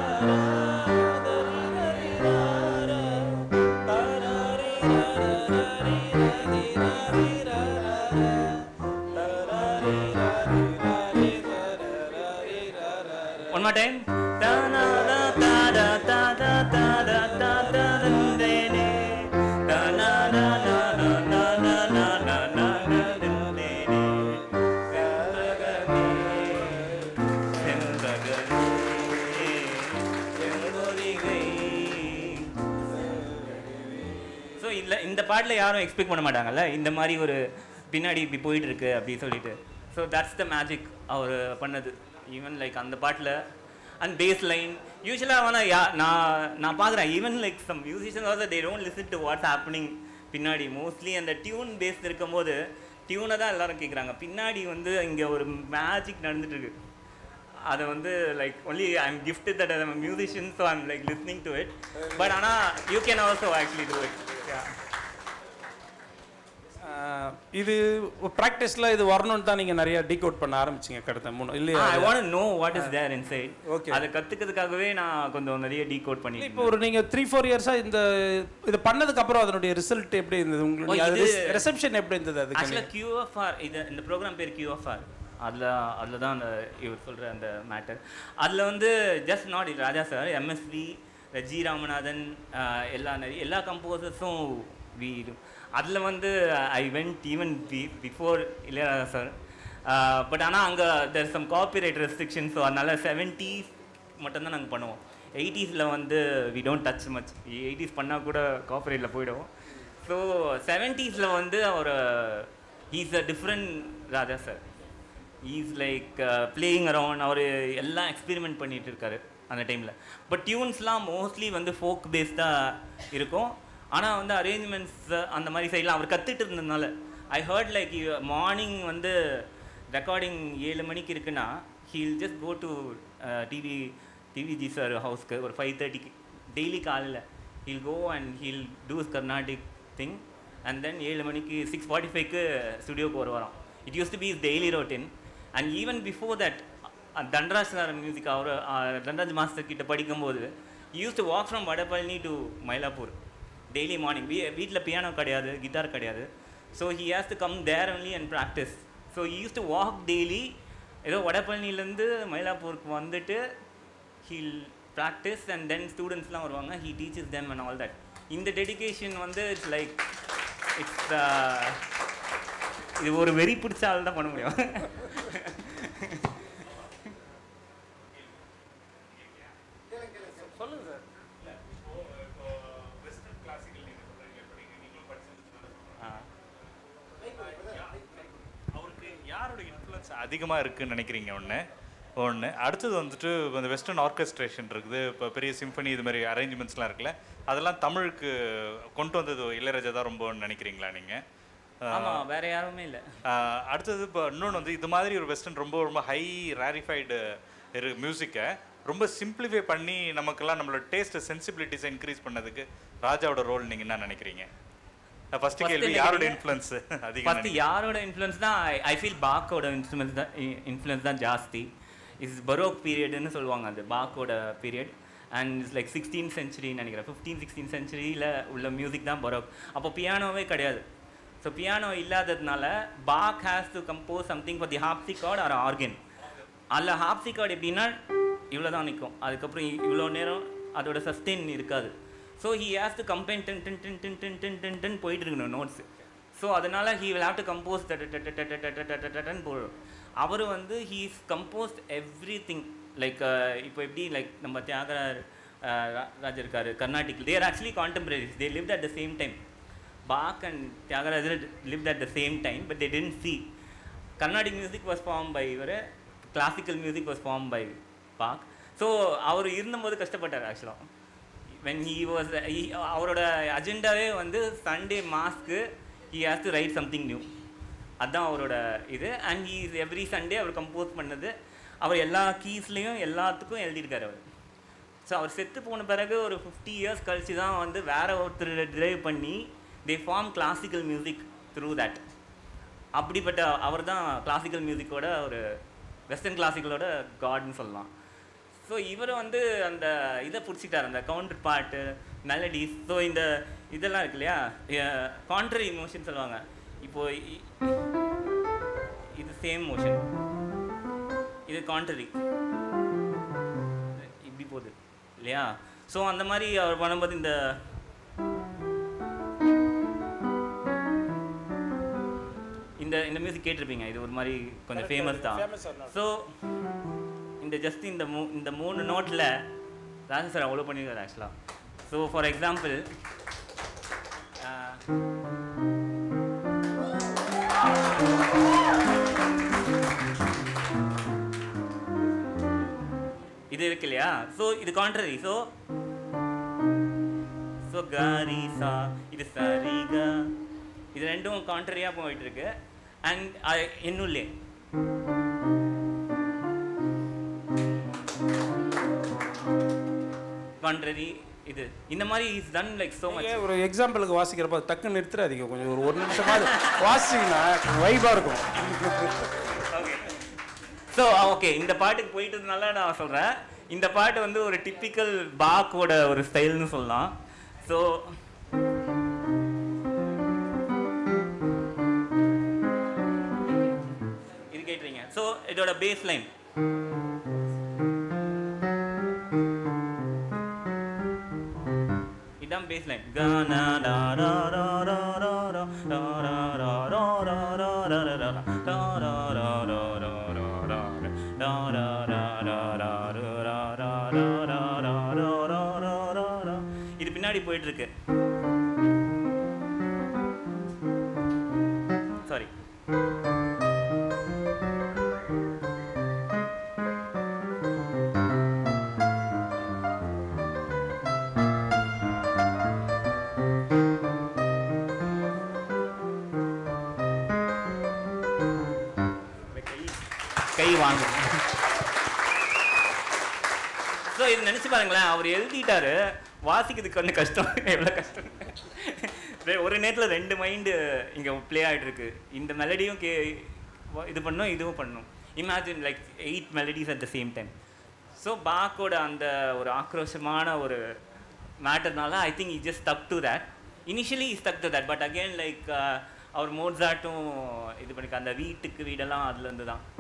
da da da one more time. தானா தா தா தா தா தா தா தா தா தா தந்தேனே தானா நா நா நா நா நா நா நா நா தந்தேனே செம்பகமே செம்பகமே செம்பொதிகை. ஸோ இல்லை இந்த பாட்டில் யாரும் எக்ஸ்பெக்ட் பண்ண மாட்டாங்கல்ல இந்த மாதிரி ஒரு பின்னாடி இப்படி போயிட்டு இருக்கு அப்படின்னு சொல்லிட்டு. ஸோ தட்ஸ் த மேஜிக் அவர் பண்ணது. ஈவன் லைக் அந்த பாட்டில் அண்ட் பேஸ் லைன் யூஸ்வலாக ஆனால் யா நான் நான் பார்க்குறேன் even like some musicians also they don't listen to what's happening பின்னாடி. மோஸ்ட்லி அந்த டியூன் பேஸ் இருக்கும் போது டியூனை தான் எல்லாரும் கேட்குறாங்க. பின்னாடி வந்து இங்கே ஒரு மேஜிக் நடந்துட்டுருக்கு. அதை வந்து like only I am gifted that I'm musician so I'm like listening to it. But ஆனால் you can also actually do it. இது ப்ராக்டிஸில் இது வரணும்னு தான் நீங்கள் நிறைய டீகோட் பண்ண ஆரம்பிச்சிங்க கடத்த மூணு இல்லையா? I want to know what is there inside. Okay, அதை கற்றுக்கிறதுக்காகவே நான் கொஞ்சம் நிறைய டீகோட் பண்ணி. இப்போ ஒரு நீங்கள் த்ரீ ஃபோர் இயர்ஸாக இந்த இது பண்ணதுக்கப்புறம் அதனுடைய ரிசல்ட் எப்படி இருந்தது உங்களுக்கு? ரிசப்ஷன் எப்படி இருந்தது? அது ஆக்சுவலாக கியூஎஃப்ஆர் இது இந்த ப்ரோக்ராம் பேர் கியூஎஃப்ஆர். அதில் அதில் தான் அந்த இவர் சொல்கிற அந்த மேட்டர். அதில் வந்து ஜஸ்ட் நாட் இது Raja sir, MSV, G Ramanathan, எல்லா நிறைய எல்லா கம்போசர்ஸும் வீடு. அதில் வந்து I went even be before Ilaiyaraaja sir. But ஆனால் அங்கே there some copyright restriction. So அதனால் செவன்ட்டீஸ் மட்டும்தான் நாங்கள் பண்ணுவோம். எயிட்டிஸில் வந்து we don't touch much. Eighties பண்ணால் கூட காப்பிரைட்டில் போயிடுவோம். ஸோ செவன்ட்டீஸில் வந்து அவர் he's a different Raja sir. Is like playing around. அவர் எல்லாம் எக்ஸ்பெரிமெண்ட் பண்ணிகிட்டு இருக்காரு அந்த டைமில். பட் டியூன்ஸ்லாம் மோஸ்ட்லி வந்து ஃபோக் பேஸ்டாக இருக்கும். ஆனால் வந்து அரேஞ்ச்மெண்ட்ஸ் அந்த மாதிரி சைட்லாம் அவர் கற்றுட்டு இருந்ததுனால ஐ ஹர்ட் லைக் மார்னிங் வந்து ரெக்கார்டிங் ஏழு மணிக்கு இருக்குன்னா he'll just go to TV TVG sir ஹவுஸ்க்கு ஒரு ஃபைவ் தேர்ட்டிக்கு டெய்லி காலையில் he'll go and he'll does Carnatic thing. And then ஏழு மணிக்கு சிக்ஸ் ஃபார்ட்டி ஃபைவ்க்கு ஸ்டுடியோக்கு ஒரு வரோம். It use to be is daily routine. And even before that Dhanraj sir music அவர் தன்ராஜ் மாஸ்டர் கிட்ட படிக்கும்போது use to walk from Vadapalani to Mylapore daily morning. வீ வீட்டில் பியானோ கிடையாது, கிட்டார் கிடையாது. So he has to come there only and practice. So he use to walk daily. ஏதோ வடபழனிலேருந்து மயிலாப்பூருக்கு வந்துட்டு ஹீல் ப்ராக்டிஸ் அண்ட் தென் ஸ்டூடெண்ட்ஸ்லாம் வருவாங்க. He teaches them and all that. இந்த டெடிக்கேஷன் வந்து இட்ஸ் லைக் இட்ஸ் இது ஒரு வெறி பிடிச்ச ஆள் தான் பண்ண முடியும். சொல்லுங்க சார். அவருக்கு யாரோட இன்ஃப்ளூயன்ஸ் அதிகமாக இருக்குதுன்னு நினைக்கிறீங்க? ஒன்று ஒன்று அடுத்தது வந்துட்டு இந்த வெஸ்டர்ன் ஆர்கெஸ்ட்ரேஷன் இருக்குது. இப்போ பெரிய சிம்பனி இது மாதிரி அரேஞ்ச்மெண்ட்ஸ்லாம் இருக்குல்ல, அதெல்லாம் தமிழுக்கு கொண்டு வந்தது இளையராஜா தான் ரொம்ப நினைக்கிறீங்களா நீங்கள்? ஆமாம், வேற யாருமே இல்லை. அடுத்தது இப்போ இன்னொன்று வந்து இது மாதிரி ஒரு வெஸ்டர்ன் ரொம்ப ரொம்ப ஹை ரேரிஃபைடு இரு மியூசிக்கை ரொம்ப சிம்பிளிஃபை பண்ணி நமக்கெல்லாம் நம்மளோட டேஸ்ட் சென்சிபிலிட்டிஸை இன்க்ரீஸ் பண்ணதுக்கு ராஜாவோட ரோல் நீங்கள் என்ன நினைக்கிறீங்க? ஃபர்ஸ்ட் கேள்வி யாரோட இன்ஃப்ளூயன்ஸ் அதிகம்? ஃபர்ஸ்ட் யாரோட இன்ஃப்ளூயன்ஸ் தான் ஐ ஃபீல் பாக்கோட இன்ஃப்ளூயன்ஸ் தான் இன்ஃப்ளூயன்ஸ் தான் ஜாஸ்தி. இஸ் பரோக் பீரியட்னு சொல்லுவாங்க அது பாக்கோட period. And it's like sixteen சென்ச்சுரின்னு நினைக்கிறேன். ஃபிஃப்டீன் சிக்ஸ்டீன் சென்ச்சுரியில் உள்ள மியூசிக் தான் பரோக். அப்போ பியானோவே கிடையாது. ஸோ பியானோ இல்லாததுனால Bach has to compose something for the harpsichord or organ. அதில் ஹார்ப்சிகார்ட் எப்படின்னா இவ்வளோ தான் நிற்கும். அதுக்கப்புறம் இவ்வளோ நேரம் அதோட சஸ்டெயின் இருக்காது. So he has to combine ten ten ten ten ten ten ten ten போயிட்டு இருக்கணும் நோட்ஸு. ஸோ அதனால் he will have to compose ten போடும். அவர் வந்து he is composed everything. Like இப்போ எப்படி லைக் நம்ம தியாகராஜ் ராஜ் இருக்கார் Carnatic. There actually contemporaries. They lived at the same time. Bach and Tyagaraja lived at the same time, but they didn't see. Carnatic music was formed by இவர், classical music was formed by Bach. So அவர் இருந்தபோது கஷ்டப்பட்டார் ஆக்சுவலாக. when he was அவரோட அஜெண்டாவே வந்து சண்டே மாஸ்க்கு he has to write something new. அதுதான் அவரோட இது. And he is every Sunday அவர் கம்போஸ் பண்ணது. அவர் எல்லா கீஸ்லேயும் எல்லாத்துக்கும் எழுதியிருக்காரு அவர். ஸோ அவர் செத்து போன பிறகு ஒரு ஃபிஃப்டி இயர்ஸ் கழிச்சு தான் வந்து வேற ஒருத்தர் டிரைவ் பண்ணி they form classical music through that. அப்படிப்பட்ட அவர் தான் கிளாசிக்கல் மியூசிக்கோட ஒரு வெஸ்டர்ன் கிளாசிக்கலோட காட்னு சொல்லலாம். ஸோ இவர் வந்து அந்த இதை பிடிச்சிட்டார், அந்த கவுண்டர் பாட்டு மெலடிஸ். ஸோ இந்த இதெல்லாம் இருக்கு இல்லையா, கான்ட்ரரி மோஷன் சொல்லுவாங்க. இப்போது இது சேம் மோஷன், இது கான்ட்ரரி. போகுது இல்லையா? ஸோ அந்த மாதிரி அவர் பண்ணும்போது இந்த இந்த இந்த மியூசிக் கேட்டிருப்பீங்க, இது ஒரு மாதிரி கொஞ்சம் ஃபேமஸ் தான். ஸோ இந்த ஜஸ்ட் இந்த மூ இந்த மூணு நோட்டில் ராஜன் சார் அவ்வளோ பண்ணியிருக்காரு ஆக்சுவலாக. ஸோ ஃபார் எக்ஸாம்பிள் இது இருக்கு இல்லையா? ஸோ இது கான்ட்ரரி. ஸோ ஸோ காரி சா, இது சரிகா, இது ரெண்டும் கான்ட்ரரியாக போயிட்டு இருக்கு. அண்ட் என்னுள்ளே கான்ட்ரரி இது இந்த மாதிரி is done like so much. ஒரு எக்ஸாம்பிளுக்கு வாசிக்கிறப்ப டக்குன்னு நிறுத்துறாதீங்க, கொஞ்சம் ஒரு ஒரு நிமிஷமாவது வாசிங்கன்னா வைபாக இருக்கும். ஓகே, ஸோ ஓகே, இந்த பாட்டுக்கு போயிட்டதுனால நான் சொல்கிறேன், இந்த பாட்டு வந்து ஒரு டிப்பிக்கல் பாக்கோட ஒரு ஸ்டைல்னு சொல்லலாம். ஸோ இது கேட்டுறீங்க. ஸோ இதோட பேஸ் லைன் இதான் பேஸ் லைன். கானா டா டா டா டா டா டா டா டா டா டா டா இது பின்னாடி போயிட்டு இருக்கு. சாரி, கை வாங்க. ஸோ இது நினச்சி பாருங்களேன், அவர் எழுதிட்டாரு, வாசிக்கிறதுக்கு கொஞ்சம் கஷ்டம். எவ்வளோ கஷ்டம். ஒரு நேரத்தில் ரெண்டு மைண்டு இங்கே ப்ளே ஆகிட்டு இருக்கு. இந்த மெலடியும் கே இது பண்ணும், இதுவும் பண்ணும். Imagine like eight melodies at the same time. So பாக்கோட அந்த ஒரு ஆக்ரோஷமான ஒரு மேட்டர்னால I think he just stuck to that. Initially stuck to that, but again like அவர் மோட்ஸார்ட்டும் இது பண்ணிக்க, அந்த வீட்டுக்கு வீடெல்லாம் அதுலேருந்து தான்.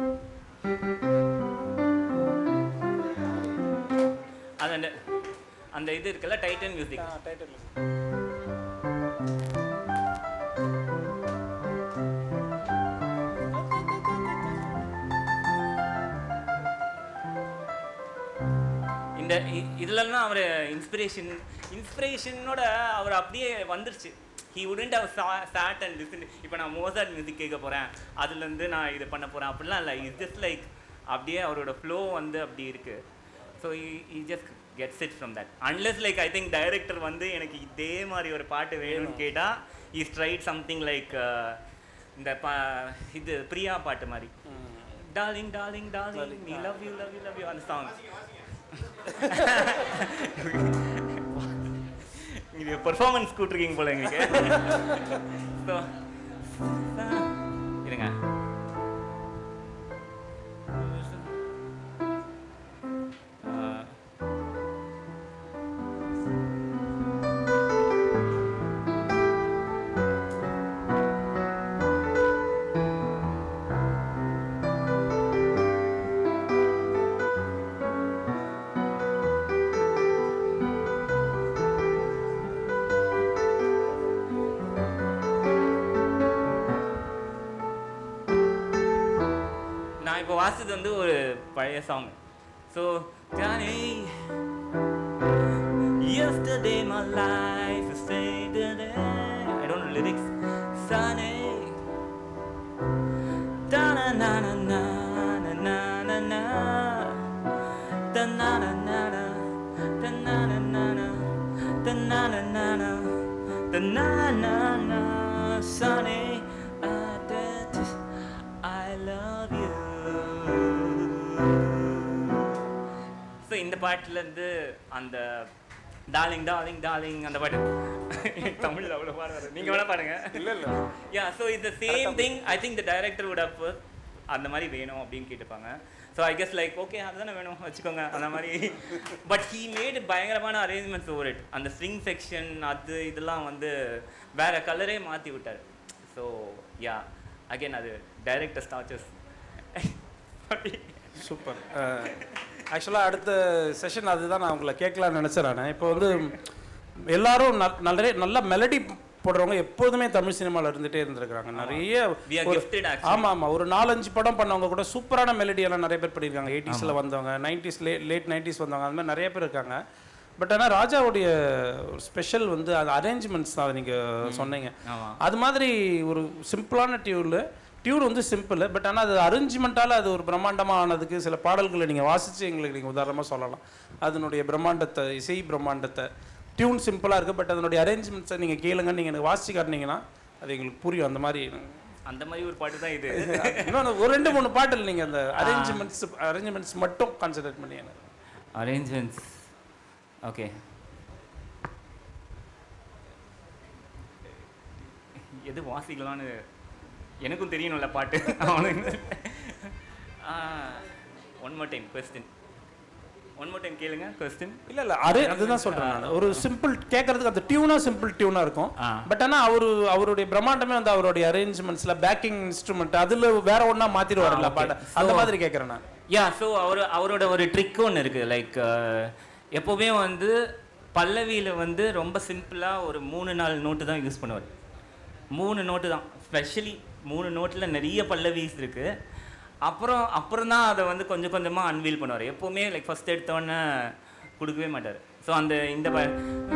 அது அந்த அந்த இது இருக்குல்ல, டைட்டன் மியூசிக். டைட்டன் மியூசிக் இந்த இதுலலாம் அவர் இன்ஸ்பிரேஷன் இன்ஸ்பிரேஷனோட அவர் அப்படியே வந்துருச்சு. He wouldn't have sat and listen. இப்போ நான் மோசார்ட் மியூசிக் கேட்க போகிறேன், அதுலேருந்து நான் இது பண்ண போகிறேன் அப்படிலாம் இல்லை. இட்ஸ் ஜஸ்ட் லைக் அப்படியே அவரோட ஃப்ளோ வந்து அப்படி இருக்குது. So he just gets it from that. Unless like I think director வந்து எனக்கு இதே மாதிரி ஒரு பாட்டு வேணும்னு கேட்டால் இஸ் ட்ரைட் சம்திங் லைக் இந்த பா இது பிரியா பாட்டு மாதிரி, டார்லிங் டார்லிங் டார்லிங் நீ love you love you love you, அந்த சாங். இது பெர்ஃபார்மன்ஸ் கூட்டிருக்கீங்க போல எங்களுக்கு. ஸோ இருங்க, இப்போ வாசித்தது வந்து ஒரு பழைய song. So Johnny, yesterday my life is faded. I don't know lyrics. Sunny, da na na na na na na na na, da na na na na, da na na na na, da na na na na, da na na na, Sunny, I love you. So இந்த பாட்டிலேருந்து அந்த டார்லிங் டார்லிங் டார்லிங் அந்த பாட்டு தமிழில் அவ்வளோ பாடுறாரு, நீங்கள் வேணா பாருங்க. இல்லை இல்லை யா, ஸோ இந்த same thing I think the director would've அந்த மாதிரி வேணும் அப்படின்னு கேட்டுப்பாங்க. So I guess like okay அதுதானே வேணும் வச்சுக்கோங்க அந்த மாதிரி. பட் ஹீ மேட் பயங்கரமான அரேஞ்ச்மெண்ட்ஸ் ஓவர் இட். அந்த ஸ்ட்ரிங் செக்ஷன் அது இதெல்லாம் வந்து வேற கலரே மாற்றி விட்டார். ஸோ யா, அகெயின் அது டைரக்டர் ஸ்டாச்சஸ். சூப்பர். ஆக்சுவலாக அடுத்த செஷன் அதுதான் நான் உங்களை கேட்கலான்னு நினச்சேன் நான். இப்போ வந்து எல்லாரும் நல்ல நல்ல மெலடி போடுறவங்க எப்போதுமே தமிழ் சினிமாவில் இருந்துகிட்டே இருந்திருக்காங்க. நிறைய ஆமாம் ஆமாம் ஒரு நாலஞ்சு படம் பண்ணவங்க கூட சூப்பரான மெலடியெல்லாம் நிறைய பேர் பண்ணியிருக்காங்க. எயிட்டிஸில் வந்தவங்க, நைன்டிஸ் லே லேட் நைன்டிஸ் வந்தவங்க, அந்த மாதிரி நிறைய பேர் இருக்காங்க. பட் ஆனால் ராஜாவுடைய ஸ்பெஷல் வந்து அது அரேஞ்ச்மெண்ட்ஸ் தான் நீங்கள் சொன்னீங்க. அது மாதிரி ஒரு சிம்பிளான டியூனில் டியூன் வந்து சிம்பிள், பட் ஆனால் அது அரேஞ்ச்மெண்ட்டால் அது ஒரு பிரம்மாண்டமாக ஆனதுக்கு சில பாடல்களை நீங்கள் வாசித்து எங்களுக்கு நீங்கள் உதாரணமாக சொல்லலாம். அதனுடைய பிரம்மாண்டத்தை, இசை பிரம்மாண்டத்தை. டியூன் சிம்பிளாக இருக்குது, பட் அதனுடைய அரேஞ்ச்மெண்ட்ஸை நீங்கள் கேளுங்க, நீங்கள் எனக்கு வாசிச்சு காட்டினீங்கன்னா அது எங்களுக்கு புரியும். அந்த மாதிரி அந்த மாதிரி ஒரு பாட்டு தான் இது. இன்னொன்று ஒரு ரெண்டு மூணு பாட்டில் நீங்கள் அந்த அரேஞ்ச்மெண்ட்ஸ் அரேஞ்ச்மெண்ட்ஸ் மட்டும் கான்சன்ட்ரேட் பண்ணி எனக்கு அரேஞ்ச்மெண்ட்ஸ். ஓகே, எது வாசிக்கலான்னு எனக்கும் தெரியணும்ல பாட்டு. One more time question one more time கேளுங்க கொஸ்டின். இல்லை இல்லை அரே அதுதான் சொல்கிறேன் நான். ஒரு சிம்பிள் கேட்கறதுக்கு அந்த டியூனாக சிம்பிள் டியூனாக இருக்கும், பட் ஆனால் அவரு அவருடைய பிரம்மாண்டமே வந்து அவருடைய அரேஞ்ச்மெண்ட்ஸில் பேக்கிங் இன்ஸ்ட்ருமெண்ட் அதில் வேற ஒன்றா மாற்றிடுவார்ல பாட்டை, அந்த மாதிரி கேட்குறேன் நான். யா, ஸோ அவர் அவரோட ஒரு ட்ரிக் ஒன்று இருக்குது. லைக் எப்போவுமே வந்து பல்லவியில் வந்து ரொம்ப சிம்பிளாக ஒரு மூணு நாலு நோட்டு தான் யூஸ் பண்ணுவார். மூணு நோட்டு தான், ஸ்பெஷலி மூணு நோட்டில் நிறைய பல்லவிஸ் இருக்குது. அப்புறம் அப்புறம் தான் அதை வந்து கொஞ்சம் கொஞ்சமாக அன்வீல் பண்ணுவார். எப்போவுமே லைக் ஃபஸ்ட் எடுத்தோன்னே கொடுக்கவே மாட்டார். ஸோ அந்த இந்த ப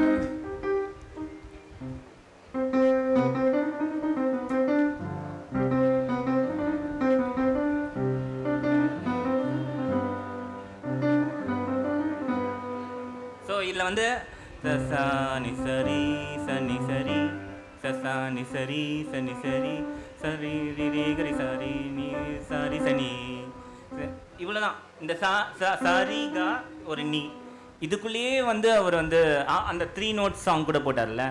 ஸோ இதில் வந்து சனி சரி சனி சரி சனி சரி சனி சரி சரி ரி கரி சாரி நீ சாரி சனி, இவ்வளோதான். இந்த சா சாரி கா ஒரு நீ, இதுக்குள்ளேயே வந்து அவர் வந்து அந்த த்ரீ நோட் சாங் கூட போட்டார்ல.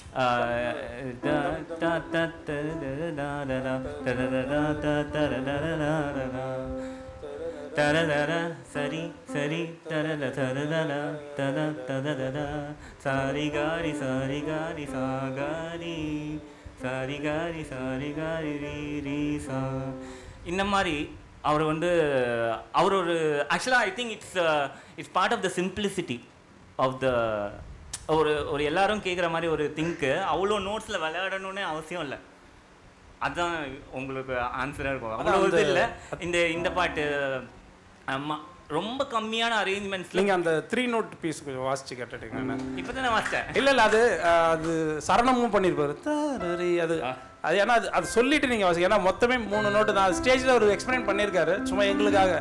தரதர சரி சரி தரத தரதல தத ததத சாரி காரி சாரி காரி சாகாரி சாரி காரி சாரி காரி ரீ ரீ சா, இந்த மாதிரி அவர் வந்து அவர் ஒரு ஆக்சுவலாக I think it's it's part of the simplicity of the ஒரு ஒரு எல்லாரும் கேட்குற மாதிரி ஒரு திங்க்கு. அவ்வளோ நோட்ஸில் விளையாடணும்னு அவசியம் இல்லை, அதுதான் உங்களுக்கு ஆன்சராக இருக்கும். அவ்வளோ இது இல்லை. இந்த இந்த பாட்டு ஆமாம் ரொம்ப கம்மியான அரேஞ்ச்மெண்ட்ஸ். நீங்கள் அந்த த்ரீ நோட் பீஸ் கொஞ்சம் வாசிச்சு கேட்டுட்டீங்க. இப்போ தான் நான் வாசித்தேன். இல்லை இல்லை அது அது சரணமும் பண்ணியிருப்பாரு தாரி அது அது ஏன்னா அது அது சொல்லிட்டு நீங்கள் வாசி, ஏன்னா மொத்தமே மூணு நோட்டு தான். ஸ்டேஜில் ஒரு எக்ஸ்பிளைன் பண்ணியிருக்காரு சும்மா எங்களுக்காக.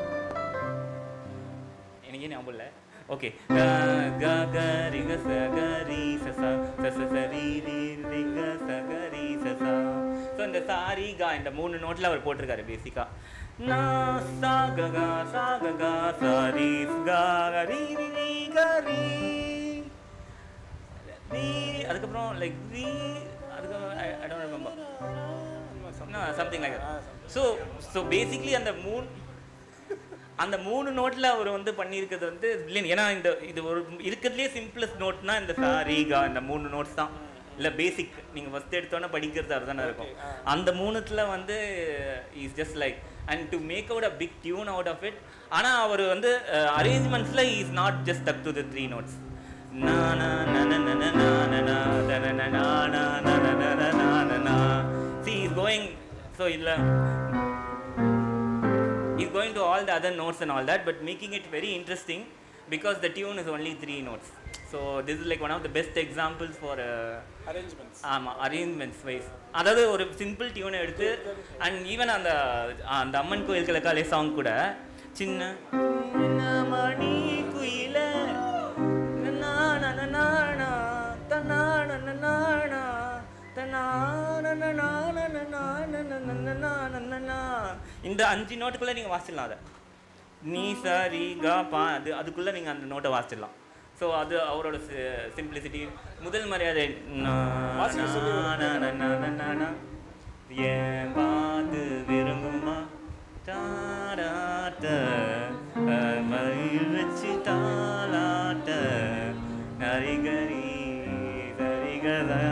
எனக்கே ஞாபகம் இல்லை. ஓகே, க க ரி க ச க ரி ச ச ச ச ச ரி ரி ரி க ச க ரி ச ச. ஸோ இந்த சாரி கா இந்த மூணு நோட்டில் அவர் போட்டிருக்காரு பேசிக்காக. நா சா க க சா க க சா ரி க ரி ரி ரி க ரி ரி, அதுக்கப்புறம் லைக் ரி, அதுக்கப்புறம் I don't remember something like that. So so basically அந்த மூணு அந்த மூணு நோட்டில் அவர் வந்து பண்ணியிருக்கிறது வந்து இல்லை. ஏன்னா இந்த இது ஒரு இருக்கிறதுலே சிம்பிளஸ்ட் நோட்னா இந்த சா ரி க இந்த மூணு நோட்ஸ் தான். இல்லை பேசிக் நீங்கள் ஃபஸ்ட் எடுத்தோன்னே படிக்கிறது அதுதானே இருக்கும். அந்த மூணுத்தில் வந்து is just like and to make out a big tune out of it. ஆனால் அவர் வந்து அரேஞ்ச்மெண்ட்ஸில் is not just stuck to the three notes. See, he's going, so இல்லை he's going to all the other notes and all that, but making it very interesting because the tune is only three notes. So this is like one of the best examples for uh, arrangements. ஆமாம் arrangements wise. அதாவது ஒரு சிம்பிள் டியூனை எடுத்து அண்ட் ஈவன் அந்த அந்த அம்மன் கோயில் கிழக்காலே சாங் கூட சின்ன மணி குயில இந்த அஞ்சு நோட்டுக்குள்ளே நீங்கள் வாசிடலாம். அதை நீ சரி கா பா அது அதுக்குள்ளே நீங்கள் அந்த நோட்டை வாசிடலாம். ஸோ அது அவரோட சிம்பிளிசிட்டி. முதல் மரியாதை ஏன் பாது விரும்புமா தாராட்ட மயில் வச்சு தாளாட்ட நரிகரி சரிகதா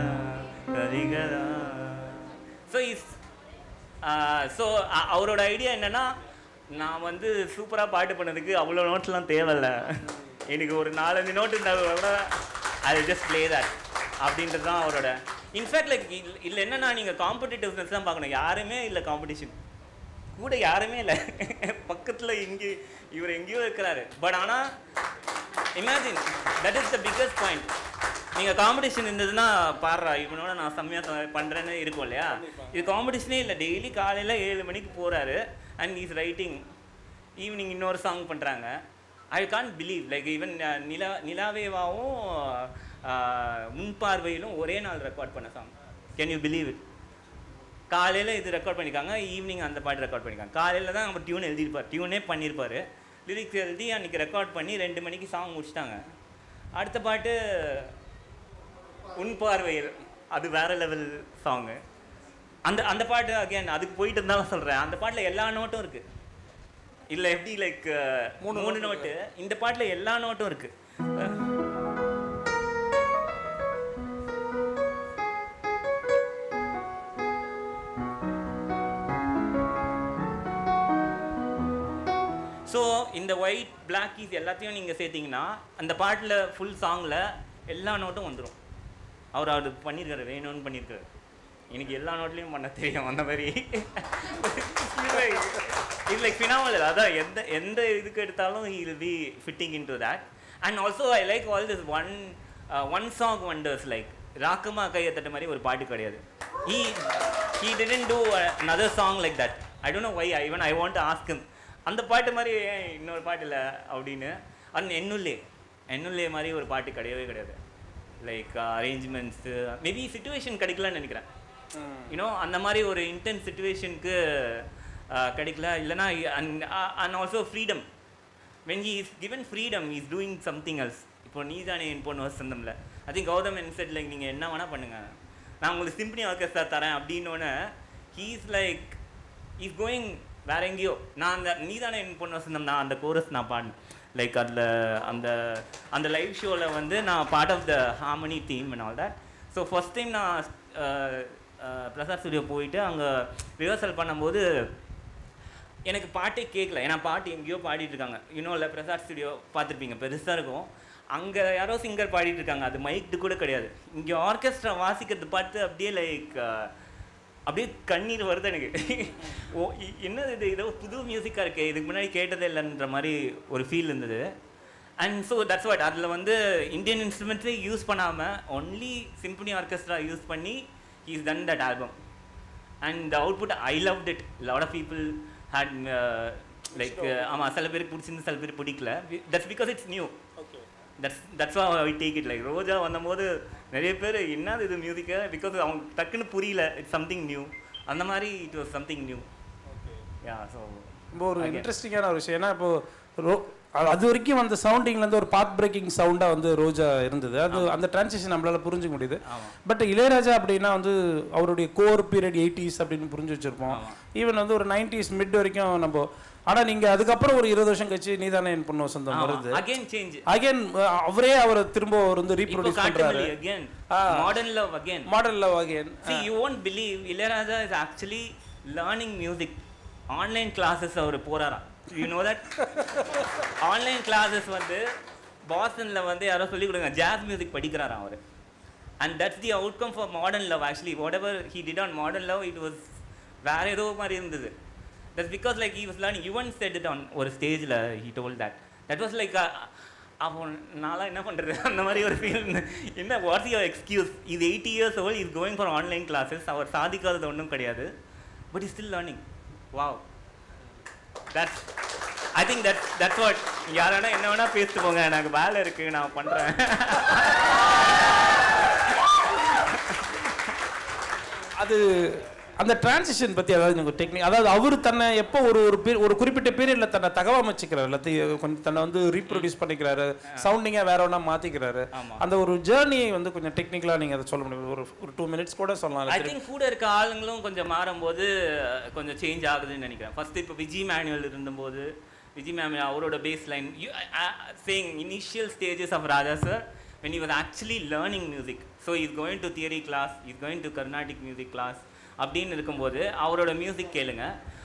சரிகதா. ஸோ இஸ் ஸோ அவரோட ஐடியா என்னென்னா நான் வந்து சூப்பராக பாட்டு பண்ணதுக்கு அவ்வளோ நோட்ஸ்லாம் தேவையில்ல. எனக்கு ஒரு நாலஞ்சு நோட்டு இருந்தால் கூட ஐ ஜஸ்ட் ப்ளே தட் அப்படின்றது தான் அவரோட. இன்ஃபேக்ட் லைக் இல்லை என்னன்னா நீங்கள் காம்படிட்டிவ்னஸ் தான் பார்க்கணும். யாருமே இல்லை காம்படிஷன் கூட, யாருமே இல்லை. பக்கத்தில் இங்கே இவர் எங்கேயோ இருக்கிறாரு. பட் ஆனால் imagine that is the biggest point. நீங்கள் காம்படிஷன் இருந்ததுன்னா பாடுறா இவனோட நான் செம்மையாக பண்ணுறேன்னு இருக்கும் இல்லையா? இது காம்படிஷனே இல்லை. டெய்லி காலையில் ஏழு மணிக்கு போகிறாரு அண்ட் இஸ் ரைட்டிங். ஈவினிங் இன்னொரு சாங் பண்ணுறாங்க. I can't believe like even நிலா நிலாவேவாவும் முன்பார்வையிலும் ஒரே நாள் ரெக்கார்ட் பண்ண song. Can you believe it? காலையில் இது ரெக்கார்ட் பண்ணியிருக்காங்க, ஈவினிங் அந்த பாட்டு ரெக்கார்ட் பண்ணியிருக்காங்க. காலையில் தான் நம்ம டியூன் எழுதியிருப்பார், டியூனே பண்ணியிருப்பார், லிரிக்ஸ் எழுதி அன்றைக்கி ரெக்கார்ட் பண்ணி ரெண்டு மணிக்கு சாங் முடிச்சிட்டாங்க. அடுத்த பாட்டு உன் பார்வையில், அது வேறு லெவல் சாங்கு. அந்த அந்த பாட்டு அகேன் அதுக்கு போயிட்டு இருந்தாலும் சொல்கிறேன், அந்த பாட்டில் எல்லா நோட்டும் இருக்குது. இல்லை எப்படி லைக் மூணு மூணு நோட்டு, இந்த பாட்டில் எல்லா நோட்டும் இருக்குது. ஸோ இந்த ஒயிட் பிளாக் கீஸ் எல்லாத்தையும் நீங்கள் சேர்த்திங்கன்னா அந்த பாட்டில் ஃபுல் சாங்கில் எல்லா நோட்டும் வந்துடும். அவர் அவர் பண்ணியிருக்காரு, வேணும்னு பண்ணியிருக்காரு. எனக்கு எல்லா நோட்லேயும் பண்ண தெரியும் அந்த மாதிரி. இது லைக் ஃபினாமினல். அதான் எந்த எந்த இதுக்கு எடுத்தாலும் he will be fitting in to that. And also I like all this one one song wonders. Like Rakkamma கையத்தட்ட மாதிரி ஒரு பாட்டு கிடையாது. He he didn't do another song like that. I don't know why. I even I want to ask him, அந்த பாட்டு மாதிரி ஏன் இன்னொரு பாட்டு இல்லை அப்படின்னு. அண்ட் என்னுள்ளே என்னுள்ளே மாதிரி ஒரு பாட்டு கிடையவே கிடையாது. லைக் அரேஞ்ச்மெண்ட்ஸு மேபி சிச்சுவேஷன் கிடைக்கலன்னு நினைக்கிறேன். யூனோ அந்த மாதிரி ஒரு இன்டென்ஸ் சிச்சுவேஷனுக்கு கிடைக்கல. இல்லைனா and and also freedom. When he is given freedom he is doing something else. இப்போ நீ தானே என் பொண்ணு வசந்தம்ல ஐ திங்க் கௌதம் என் செட் லைக் நீங்கள் என்ன வேணால் பண்ணுங்கள், நான் உங்களுக்கு சிம்பிளி ஆர்கெஸ்ட்ரா தரேன் அப்படின்னோடனே he is like is going வேற எங்கேயோ. நான் அந்த நீ தானே என் பொண்ணு வசந்தம் நான் அந்த கோரஸ் நான் பாடினேன். லைக் அதில் அந்த அந்த லைவ் ஷோவில் வந்து நான் part of the harmony team and all that. So first time நான் பிரசாத் ஸ்டுடியோ போயிட்டு அங்கே ரிஹர்சல் பண்ணும்போது எனக்கு பாட்டே கேட்கல. ஏன்னா பாட்டு எங்கேயோ பாடிட்டு இருக்காங்க. இன்னும் இல்லை பிரசாத் ஸ்டுடியோ பார்த்துருப்பீங்க, பெருசாக இருக்கும். அங்கே யாரோ சிங்கர் பாடிட்டு இருக்காங்க, அது மைக்கு கூட கிடையாது. இங்கே ஆர்கெஸ்ட்ரா வாசிக்கிறது பார்த்து அப்படியே லைக் அப்படியே கண்ணீர் வருது எனக்கு. ஓ என்னது இது, ஏதோ புது மியூசிக்காக இருக்குது, இதுக்கு முன்னாடி கேட்டதே இல்லைன்ற மாதிரி ஒரு ஃபீல் இருந்தது. And so that's what. அதில் வந்து இந்தியன் இன்ஸ்ட்ருமெண்ட்ஸே யூஸ் பண்ணாமல் ஒன்லி சிம்பனி ஆர்கெஸ்ட்ரா யூஸ் பண்ணி he is done that album. And the output I loved it. Lot of people hate like ஆமாம் சில பேருக்கு பிடிச்சிருந்து சில பேர் பிடிக்கல. That's because it's new. That's that's how I take it. Like Roja வந்தபோது நிறைய பேர் என்னது இது மியூசிக்கு, பிகாஸ் அவங்க டக்குன்னு புரியல, இட்ஸ் சம்திங் நியூ. அந்த மாதிரி it was something new. Yeah so ரொம்ப ஒரு இன்ட்ரெஸ்டிங்கான ஒரு விஷயம். ஏன்னா இப்போ ரோ அது வரைக்கும் அந்த சவுண்டிங்லேருந்து ஒரு பாத் பிரேக்கிங் சவுண்டாக வந்து ரோஜா இருந்தது. அது அந்த டிரான்சிஷன் நம்மளால் புரிஞ்சுக்க முடியுது. பட் இளையராஜா அப்படின்னா வந்து அவருடைய கோர் பீரியட் எயிட்டிஸ் அப்படின்னு புரிஞ்சு வச்சுருப்போம். ஈவன் வந்து ஒரு நைன்டிஸ் மிட் வரைக்கும் நம்ம. ஆனால் நீங்கள் அதுக்கப்புறம் ஒரு இருபது வருஷம் கழிச்சு நீதானே என் பொண்ணு வசந்தம் வருது. Again change. அகைன் அவரே அவரை திரும்ப அவர் வந்து ரீப்ரொடியூஸ் பண்றாரு. Again modern love again modern love again. See, you won't believe Ilayaraja is actually learning music. Online classes அவர் போறாராம். You know that? Online classes வந்து பாஸ்டன்ல வந்து யாரோ சொல்லி கொடுங்க ஜாஸ் மியூசிக் படிக்கிறாராம் அவர். And that's the outcome for modern love actually. Whatever he did on modern love, it was வேற ஏதோ மாதிரி இருந்தது. That's because like he was learning. You once said it on ஒரு ஸ்டேஜில் he told that. That was like அப்போ நான்லாம் என்ன பண்ணுறது அந்த மாதிரி ஒரு ஃபீல். என்ன வாட்ஸ் யுவர் எக்ஸ்கியூஸ்? இது eighty years old is going for online classes. அவர் சாதிக்காதது ஒன்றும் கிடையாது. But is still learning. Wow. That's I think that that's what. யாரானா என்ன வேணால் பேசிட்டு போங்க, எனக்கு வேலை இருக்குது, நான் பண்ணுறேன். அது அந்த டிரான்சிஷன் பற்றி அதாவது நீங்கள் டெக்னிக், அதாவது அவர் தன்னை எப்போ ஒரு ஒரு பீ ஒரு குறிப்பிட்ட பீரியடில் தன்னை தகவமைச்சிக்கிறார், எல்லாத்தையும் கொஞ்சம் தன்னை வந்து ரீப்ரொடியூஸ் பண்ணிக்கிறாரு, சவுண்டிங்காக வேற ஒன்றா மாற்றிக்கிறாரு. அந்த ஒரு ஜேர்னியை வந்து கொஞ்சம் டெக்னிக்கலாக நீங்கள் அதை சொல்ல முடியும். ஒரு ஒரு டூ மினிட்ஸ் கூட சொல்லலாம். ஐ திங்க் கூட இருக்க ஆளுங்களும் கொஞ்சம் மாறும்போது கொஞ்சம் சேஞ்ச் ஆகுதுன்னு நினைக்கிறேன். ஃபர்ஸ்ட் இப்போ விஜய் மேனுவல் இருந்தபோது விஜய் மேம் அவரோட bass line saying initial stages of Raja sir when he was actually learning music. So he is going to theory class, he is going to Carnatic music class அப்படின்னு இருக்கும்போது அவரோட மியூசிக் கேளுங்க.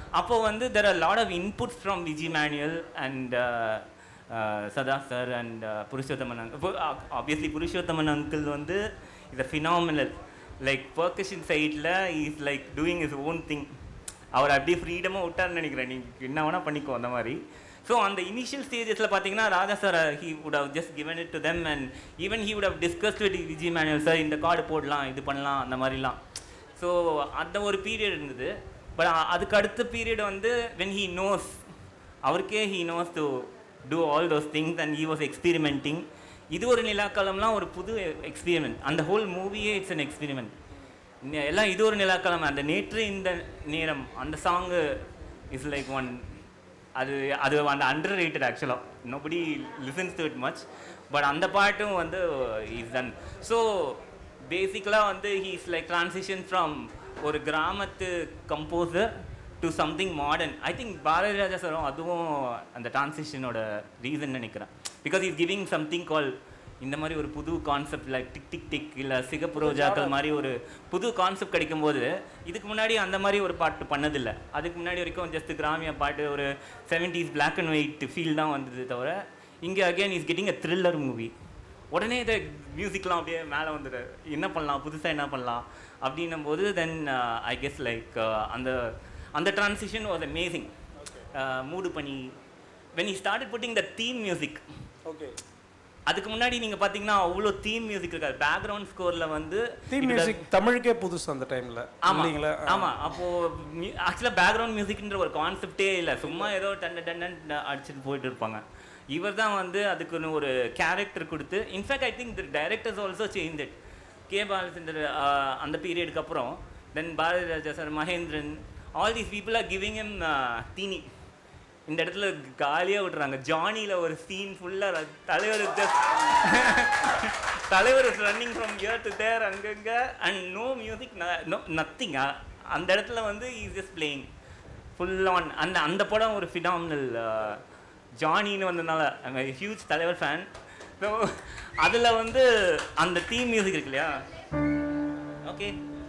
அப்போ வந்து there are a lot of inputs from Vijay Manual and uh, uh, Sada sir and uh, Purushothaman uncle. Obviously Purushothaman uncle வந்து is a phenomenal, like percussion sideல he is like doing his own thing. அவர் அப்படியே ஃப்ரீடமாக விட்டார்னு நினைக்கிறேன், நீங்கள் என்ன வேணால் பண்ணிக்கோ அந்த மாதிரி. ஸோ அந்த இனிஷியல் ஸ்டேஜஸில் பார்த்தீங்கன்னா Raja sir he would have just given it to them and even he would have discussed with Vijay Manuel sir, இந்த கார்டு போடலாம், இது பண்ணலாம், அந்த மாதிரிலாம். ஸோ அந்த ஒரு பீரியட் இருந்தது. பட் அதுக்கு அடுத்த பீரியட் வந்து வென் ஹீ நோஸ், அவருக்கே he knows to do all those things and he was experimenting. இது ஒரு நிலாக்காலம்லாம் ஒரு புது எக்ஸ்பீரிமெண்ட். அந்த ஹோல் மூவியே இட்ஸ் அன் எக்ஸ்பீரிமெண்ட். எல்லாம் இது ஒரு நிலாக்காலம். அந்த நேற்று இந்த நேரம் அந்த சாங்கு இஸ் லைக் ஒன், அது அது அந்த அண்டர் ரேட்டட் ஆக்சுவலாக, nobody listens to it much. But அந்த பாட்டும் வந்து இஸ் டன். ஸோ பேசிக்கலாக வந்து he is like transition from ஒரு கிராமத்து composer to something modern. I think Bharathi Raja சாரும் அதுவும் அந்த ட்ரான்சிஷனோட ரீசன் நினைக்கிறேன். Because is giving something call, இந்த மாதிரி ஒரு புது concept like tick tick tick இல்லை சிகப்பு ரோஜாக்கள் மாதிரி ஒரு புது கான்செப்ட் கிடைக்கும்போது, இதுக்கு முன்னாடி அந்த மாதிரி ஒரு பாட்டு பண்ணதில்லை. அதுக்கு முன்னாடி வரைக்கும் ஜஸ்ட் கிராமிய பாட்டு, ஒரு seventies black and white feel தான் வந்தது தவிர, இங்கே again is getting a thriller movie. உடனே இதை மியூசிக்லாம் அப்படியே மேலே வந்துடு, என்ன பண்ணலாம், புதுசாக என்ன பண்ணலாம் அப்படின்னும் போது தென் ஐ கெஸ் லைக் அந்த அந்த transition was amazing. Moodu Pani when he started putting the theme music. Okay, அதுக்கு முன்னாடி நீங்கள் பார்த்தீங்கன்னா அவ்வளோ தீம் மியூசிக் இருக்காது. பேக்ரவுண்ட் ஸ்கோரில் வந்து தீம் மியூசிக் தமிழுக்கே புதுசு அந்த டைமில். ஆமாம் ஆமாம் அப்போது ஆக்சுவலாக பேக்ரவுண்ட் மியூசிக்ன்ற ஒரு கான்செப்டே இல்லை, சும்மா ஏதோ டன் டன் அடிச்சுட்டு போயிட்டு இருப்பாங்க. இவர் தான் வந்து அதுக்குன்னு ஒரு கேரக்டர் கொடுத்து, in fact I think the directors also change it. K Balachander அந்த பீரியடுக்கு அப்புறம் then Bharathi Raja sir, Mahendran, all these people are giving him தீனி. இந்த இடத்துல காலியாக விட்டுறாங்க. ஜானியில் ஒரு சீன் ஃபுல்லாக தலைவர் தலைவர் is running from here to there அங்கங்கே and no music, no nothing. அந்த இடத்துல வந்து is just playing full on. அந்த அந்த படம் ஒரு ஃபினாமினல். ஜானின்னு வந்ததுனால ஐம் எ ஹியூஜ் தலைவர் ஃபேன். ஸோ அதில் வந்து அந்த தீம் மியூசிக் இருக்கு இல்லையா, okay.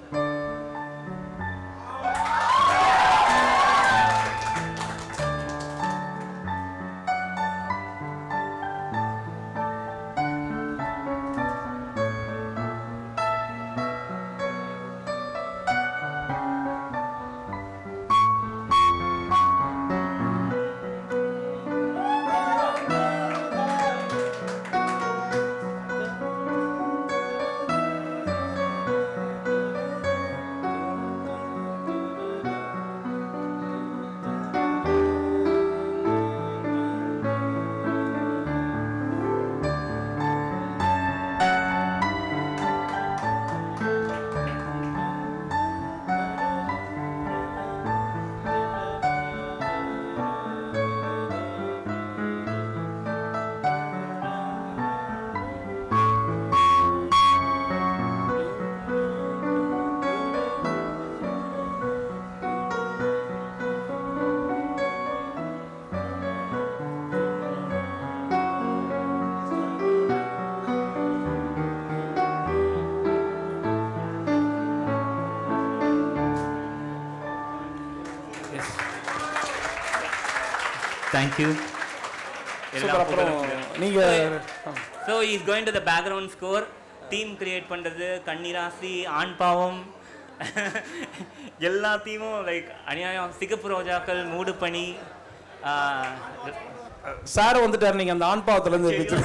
Thank you. So he is going to the background score, theme create பண்றது, கன்னிராசி, ஆண் பாவம், எல்லா தீமும் லைக் அநியாயம், சிகப்பு ரோஜாக்கள், மூடு பனி. சார் வந்துட்டார், நீங்க அந்த ஆண் பாவத்துல இருந்து.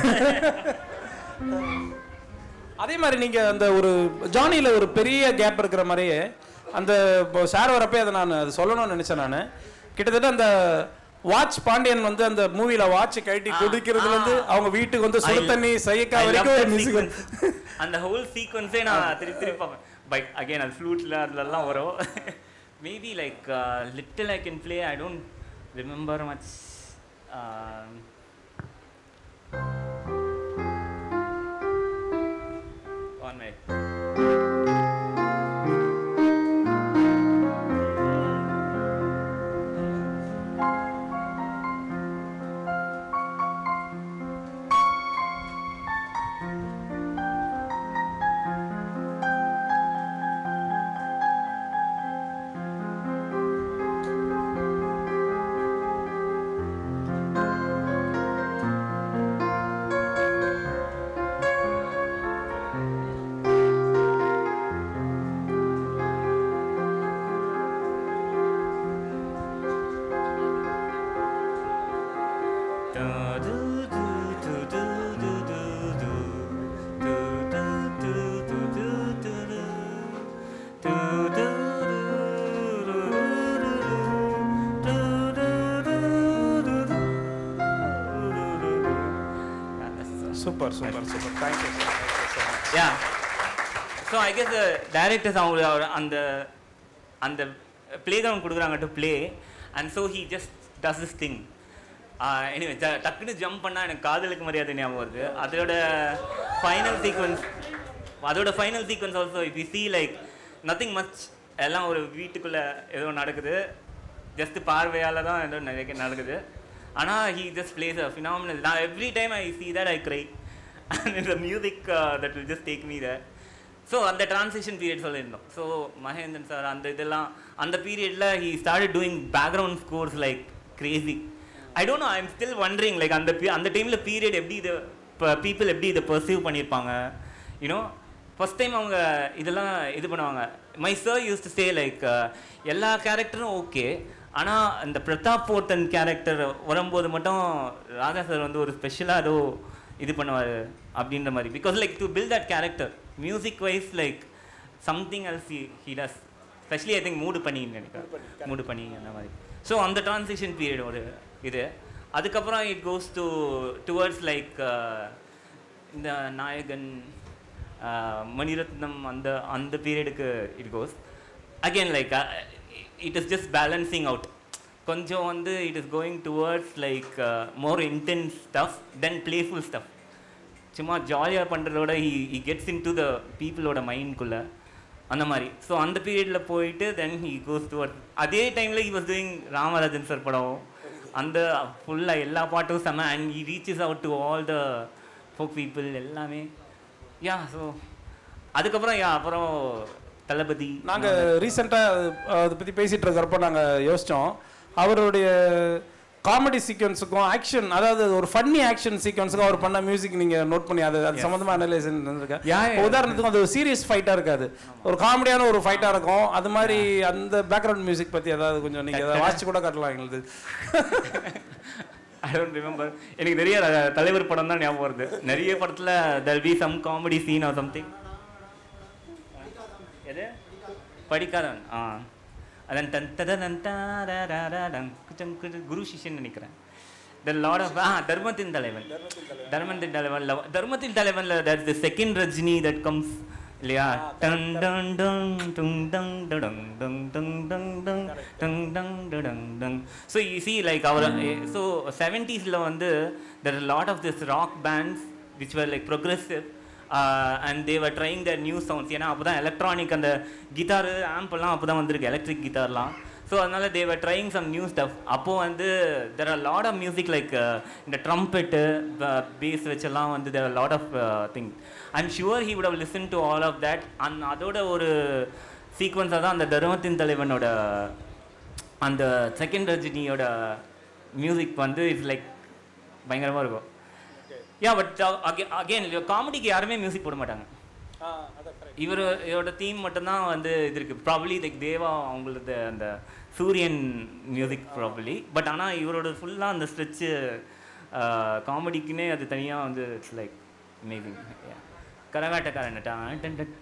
அதே மாதிரி நீங்க அந்த ஒரு ஜானியில ஒரு பெரிய கேப் இருக்கிற மாதிரியே அந்த சார் வரப்பே அதை நான் அது சொல்லணும்னு நினைச்சேன். நான் கிட்டத்தட்ட அந்த வாட்ச் பாண்டியன் வந்து அந்த மூவில வாட்ச் கழட்டி குடிக்கிறதுல இருந்து அவங்க வீட்டுக்கு வந்து சுடு தண்ணி சையக்கா வரைக்கும் அந்த ஹோல் சீக்வென்ஸே நான் திருப்பி திருப்பி பார்ப்பேன். பட் அகைன் அது ஃப்ளூட்ல அதெல்லாம் வரும். Maybe like little I can play, I don't remember much. One minute. Super super super thank you yeah so I guess directors அவங்க அந்த அந்த ப்ளே கிரவுண்ட் கொடுக்குறாங்க to play and so he just does this thing anyway டக்குன்னு ஜம்ப் பண்ணால் எனக்கு காதலுக்கு மரியாதை ஞாபகம் வருது. அதோட ஃபைனல் சீக்வன்ஸ் அதோட final sequence also if you see like nothing much, எல்லாம் ஒரு வீட்டுக்குள்ளே ஏதோ நடக்குது, ஜஸ்ட் பார்வையால் தான் ஏதோ நிறைய நடக்குது. ஆனால் he just plays a phenomenal. நான் every time I see that I cry and இந்த music that will just take me there. So அந்த ட்ரான்சிஷன் பீரியட் சொல்லியிருந்தோம். ஸோ மகேந்திரன் சார் அந்த இதெல்லாம் அந்த பீரியடில் he started doing background scores like crazy. I don't know, I am still wondering like அந்த அந்த டைமில் பீரியட் எப்படி இதை பீப்புள் எப்படி இதை பர்சீவ் பண்ணியிருப்பாங்க. யூனோ ஃபஸ்ட் டைம் அவங்க இதெல்லாம் இது பண்ணுவாங்க. My sir used to say like எல்லா கேரக்டரும் ஓகே, ஆனால் இந்த பிரதாப் போர்த்தன் கேரக்டர் வரும்போது மட்டும் ராஜா சார் வந்து ஒரு ஸ்பெஷலாக ஏதோ இது பண்ணுவார் அப்படின்ற மாதிரி. Because like to build that character music wise like something else he he does, specially I think Moodu Pani நினைக்கிறேன் மூடு பண்ணி அந்த மாதிரி. ஸோ அந்த ட்ரான்சிஷன் பீரியட் ஒரு இது. அதுக்கப்புறம் it goes to towards like இந்த நாயகன் மணிரத்னம் அந்த அந்த பீரியடுக்கு it goes again like it is just balancing out. கொஞ்சம் வந்து it is going towards like more intense stuff then playful stuff. சும்மா ஜாலியாக பண்ணுறதோட he he gets in to the பீப்புளோட மைண்ட்குள்ளே அந்த மாதிரி. ஸோ அந்த பீரியடில் போயிட்டு தென் ஹி கோஸ் டுவர்ட். அதே டைமில் he was doing Ramarajan sir படம், அந்த ஃபுல்லாக எல்லா பாட்டும் செம்ம. And he reaches out to all the folk people எல்லாமே. யா ஸோ அதுக்கப்புறம் யா அப்புறம் தளபதி. நாங்கள் ரீசெண்டாக அதை பற்றி பேசிகிட்டு இருக்கிறப்போ நாங்கள் யோசித்தோம், அவருடைய காமெடி சீக்வன்ஸுக்கும் ஆக்ஷன், அதாவது ஒரு ஃபன்னி ஆக்ஷன் சீக்வன்ஸுக்கும் அவர் பண்ண மியூசிக் நீங்கள் நோட் பண்ணி அது அது சம்மந்தமாக அனலைசன் இருந்திருக்கேன். உதாரணத்துக்கும் அது ஒரு சீரியஸ் ஃபைட்டாக இருக்காது, ஒரு காமெடியான ஒரு ஃபைட்டாக இருக்கும். அது மாதிரி அந்த பேக்ரவுண்ட் மியூசிக் பற்றி ஏதாவது கொஞ்சம் நீங்கள் அதை வாசிச்சு கூட காட்டலாம் எங்களுக்கு. I don't remember. எனக்கு நிறைய தலைவர் படம் தான் ஞாபகம் வருது. நிறைய படத்தில் there be some comedy scene or something. எது படிக்காதவன்? ஆ அதான் தன் ததன் தாரன் குரு சிஷ்யன் நினைக்கிறேன். த லார்ட் ஆஃப் ஆ தர்மத்தின் தலைவன் தர்மத்தின் தலைவன் தர்மத்தின் தலைவனில் that the second Rajini that comes இல்லையா? டன் டன் டன் டுங் டங் டங் டங் டங் டங் டங் டங் டங் டங் டங். ஸோ யூ சி லைக் அவர் ஸோ செவன்டீஸில் வந்து there are lot of this rock bands which were like progressive and they were trying the new sounds. ஏன்னா அப்போ தான் எலக்ட்ரானிக் அந்த கிட்டாரு ஆம்பெல்லாம் அப்போ தான் வந்திருக்கு, எலக்ட்ரிக் கிட்டார்லாம். ஸோ அதனால they were trying some new stuff. அப்போது வந்து there are lot of music like இந்த ட்ரம்பெட்டு பேஸ் வச்செல்லாம் வந்து there are lot of thing. I'm sure he would have listen to all of that. And அதோட ஒரு சீக்வன்ஸாக தான் அந்த தர்மத்தின் தலைவனோட அந்த செகண்ட் ரஜினியோட மியூசிக் வந்து இட்ஸ் லைக் பயங்கரமாக இருக்கும். யா பட் அகெயின் காமெடிக்கு யாருமே மியூசிக் போட மாட்டாங்க. இவர் இவரோட தீம் மட்டும்தான் வந்து இது இருக்குது. ப்ராபப்ளி லைக் தேவா அவங்களது அந்த சூரியன் மியூசிக் ப்ராபப்ளி. பட் ஆனால் இவரோட ஃபுல்லாக அந்த ஸ்ட்ரெச்சு காமெடிக்குன்னே அது தனியாக வந்து இட்ஸ் லைக் அமேசிங். கரகாட்டக்காரன்.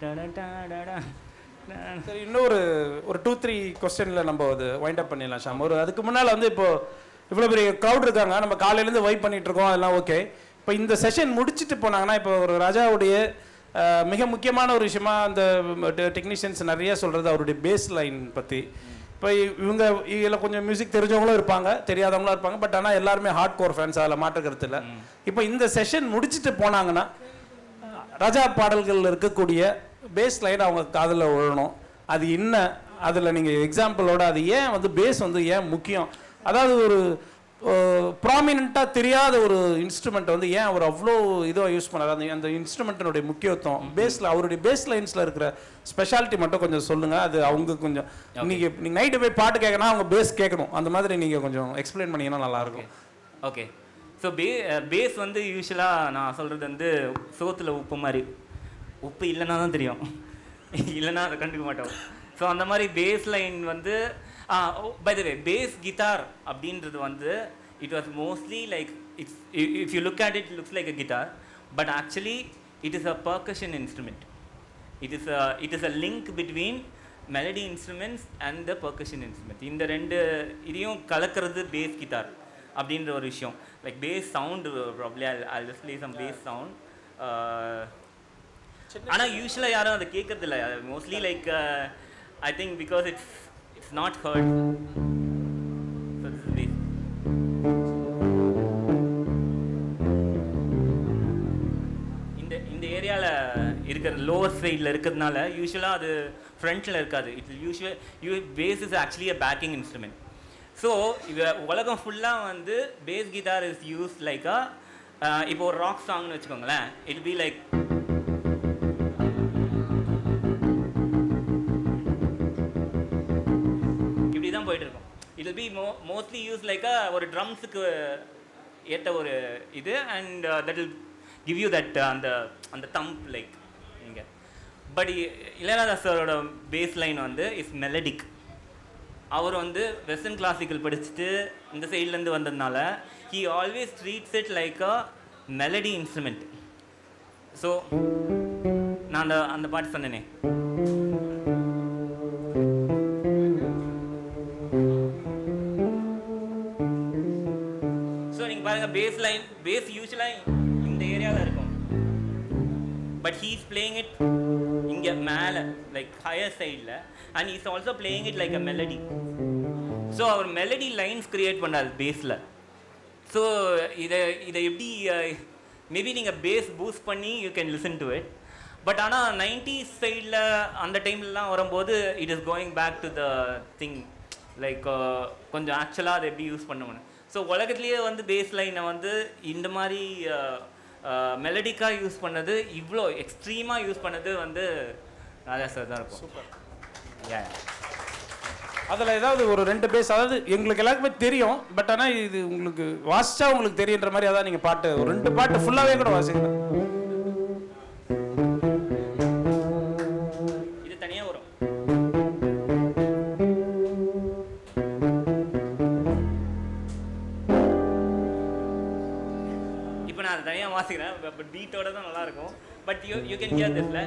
சரி, இன்னொரு ஒரு டூ த்ரீ கொஸ்டினில் நம்ம அது வைண்ட் அப் பண்ணிடலாம் ஷாம். ஒரு அதுக்கு முன்னால் வந்து இப்போ இவ்வளோ பெரிய க்ரௌட் இருக்காங்க, நம்ம காலையிலேருந்து வைப் பண்ணிட்டு இருக்கோம், அதெல்லாம் ஓகே. இப்போ இந்த செஷன் முடிச்சுட்டு போனாங்கன்னா இப்போ ஒரு ராஜாவுடைய மிக முக்கியமான ஒரு விஷயமா அந்த டெக்னீஷியன்ஸ் நிறைய சொல்கிறது அவருடைய பேஸ் லைன் பற்றி. இப்போ இவங்க இதில் கொஞ்சம் மியூசிக் தெரிஞ்சவங்களும் இருப்பாங்க, தெரியாதவங்களும் இருப்பாங்க. பட் ஆனால் எல்லாருமே ஹார்ட் கோர் ஃபேன்ஸ், அதில் மாற்றுக்கிறது இல்லை. இப்போ இந்த செஷன் முடிச்சுட்டு போனாங்கன்னா ராஜா பாடல்கள் இருக்கக்கூடிய பேஸ் லைன் அவங்க காதில் விழணும். அது என்ன, அதில் நீங்கள் எக்ஸாம்பிளோட அது ஏன் வந்து பேஸ் வந்து ஏன் முக்கியம், அதாவது ஒரு ப்ராமினெண்ட்டாக தெரியாத ஒரு இன்ஸ்ட்ருமெண்ட் வந்து ஏன் அவர் அவ்வளோ இதுவாக யூஸ் பண்ணார், அந்த அந்த இன்ஸ்ட்ருமெண்ட்டினுடைய முக்கியத்துவம் பேஸில் அவருடைய பேஸ் லைன்ஸில் இருக்கிற ஸ்பெஷாலிட்டி மட்டும் கொஞ்சம் சொல்லுங்கள். அது அவங்க கொஞ்சம் நீங்கள் நீங்கள் நைட்டு போய் பாட்டு கேட்கணும், அவங்க பேஸ் கேட்கணும், அந்த மாதிரி நீங்கள் கொஞ்சம் எக்ஸ்பிளைன் பண்ணிங்கன்னா நல்லாயிருக்கும். ஓகே. ஸோ பே பேஸ் வந்து யூஸ்வலாக நான் சொல்கிறது வந்து சோத்தில் உப்பு மாதிரி, உப்பு இல்லைன்னா தான் தெரியும், இல்லைன்னா அதை கண்டுக்க மாட்டோம். ஸோ அந்த மாதிரி பேஸ் லைன் வந்து by the way bass guitar அப்படின்றது வந்து it was mostly like it's if you look at it, it looks like a guitar, but actually it is a percussion instrument. It is a it is a link between melody instruments and the percussion instrument. இந்த ரெண்டு இதையும் கலக்கிறது bass guitar அப்படின்ற ஒரு விஷயம். Like bass sound, probably I'll, I'll just play some bass sound. ஆனா யூசுவலாக யாரும் அதை கேட்கறது இல்லை. Mostly like I think because it's it's not heard. So this is bass. இந்த இந்த ஏரியாவில் இருக்கிற லோவர் சைடில் இருக்கிறதுனால யூஸ்வலாக அது ஃப்ரண்ட்டில் இருக்காது. It usual you bass is actually a backing instrument. So இது உலகம் ஃபுல்லாக வந்து பேஸ் கிட்டார் இஸ் யூஸ் லைக்கா இப்போ ஒரு ராக் சாங்னு வச்சுக்கோங்களேன், இட் பி லைக் இப்படி தான் போயிட்டு இருக்கும். It will be mo mostly use லைக்கா ஒரு ட்ரம்ஸுக்கு ஏற்ற ஒரு இது, and that will give you that அந்த அந்த தம்ப் லைக் இங்கே. பட் இளையராஜா சாரோட பேஸ் லைன் வந்து இஸ் மெலடிக். அவர் வந்து வெஸ்டர்ன் கிளாசிக்கல் படிச்சுட்டு இந்த சைட்லேருந்து வந்ததுனால he always treats it like a melody instrument. So நான் அந்த அந்த பாட்டு சொன்னேனே, ஸோ நீங்கள் பாருங்கள் பேஸ் லைன் பேஸ் யூஸ்வலாக இந்த ஏரியாவில் இருக்கும், but he is playing it இங்கே மேலே லைக் ஹையர் சைடில், and is also playing it like a melody. So அவர் மெலடி லைன்ஸ் கிரியேட் பண்ணார் பேஸில். ஸோ இதை இதை எப்படி மேபி நீங்கள் பேஸ் பூஸ்ட் பண்ணி you can listen to it. But ஆனால் நைன்டிஸ் சைடில் அந்த டைம்லலாம் வரும்போது it is going back to the thing like கொஞ்சம் ஆக்சுவலாக அதை எப்படி யூஸ் பண்ணணும். ஸோ உலகத்துலேயே வந்து பேஸ் லைனை வந்து இந்த மாதிரி மெலடிக்காக யூஸ் பண்ணது, இவ்வளோ எக்ஸ்ட்ரீமாக யூஸ் பண்ணது வந்து ராஜா சார் தான் இருக்கும். சூப்பர். யா அதில் ஏதாவது ஒரு ரெண்டு பேஸ், அதாவது எங்களுக்கு எல்லாருக்குமே தெரியும், பட் ஆனால் இது உங்களுக்கு வாசிச்சா உங்களுக்கு தெரியுன்ற மாதிரி அதான் நீங்கள் பாட்டு ஒரு ரெண்டு பாட்டு ஃபுல்லாகவே கூட வாசிக்கலாம். இது தனியாக வரும். இப்போ நான் அதை தனியாக வாசிக்கிறேன், பட் பீட்டோட தான் நல்லாயிருக்கும். But you you can hear திஸ்ல.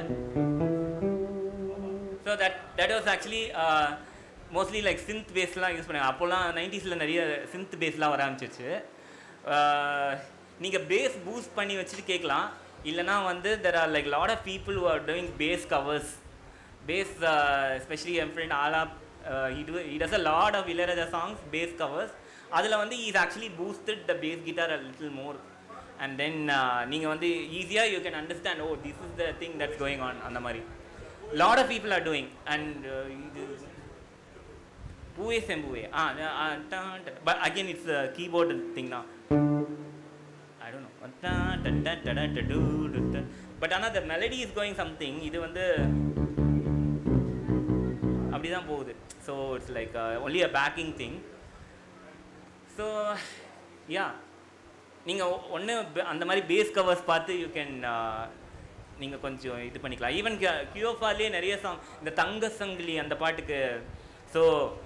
So that that was actually mostly like synth பேஸ்லாம் யூஸ் பண்ணுவாங்க. அப்போல்லாம் நைன்டிஸில் நிறைய சிந்த் பேஸ்லாம் வர ஆரம்பிச்சிச்சு. நீங்கள் பேஸ் பூஸ்ட் பண்ணி வச்சுட்டு கேட்கலாம், இல்லைனா வந்து there are like lot of people who are doing bass covers. Bass especially என் friend Alap he does a lot of Ilaiyaraaja songs bass covers. அதில் வந்து he is actually boosted the bass guitar a little more, and then நீங்கள் வந்து ஈஸியாக you can understand, oh this is the thing that's going on. அந்த மாதிரி lot of people are doing, and இது பூவே செம்புவே ஆ but again it's a keyboard thing now. I don't know, but ஆனால் the melody is going something. இது வந்து அப்படி தான் போகுது. So it's like only a backing thing. So yeah நீங்கள் ஒன்று அந்த மாதிரி பேஸ் கவர்ஸ் பார்த்து யூ கேன் நீங்கள் கொஞ்சம் இது பண்ணிக்கலாம். ஈவன் கியூஎஃப்ஆர்லேயே நிறைய சாங், இந்த தங்க சங்கிலி அந்த பாட்டுக்கு. ஸோ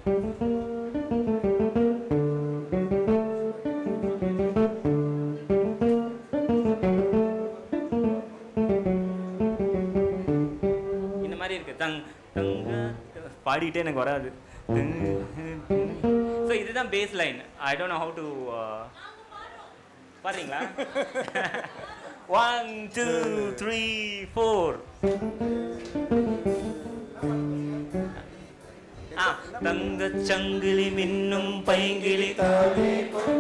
இந்த மாதிரி இருக்கு. தங் தங்க பாடிட்டே எனக்கு வராது. ஸோ இதுதான் bass line. I don't know how to பாத்தீங்களா? One two three four. ஆ தங்க சங்கிலி மின்னும் பைங்கிலி தாவே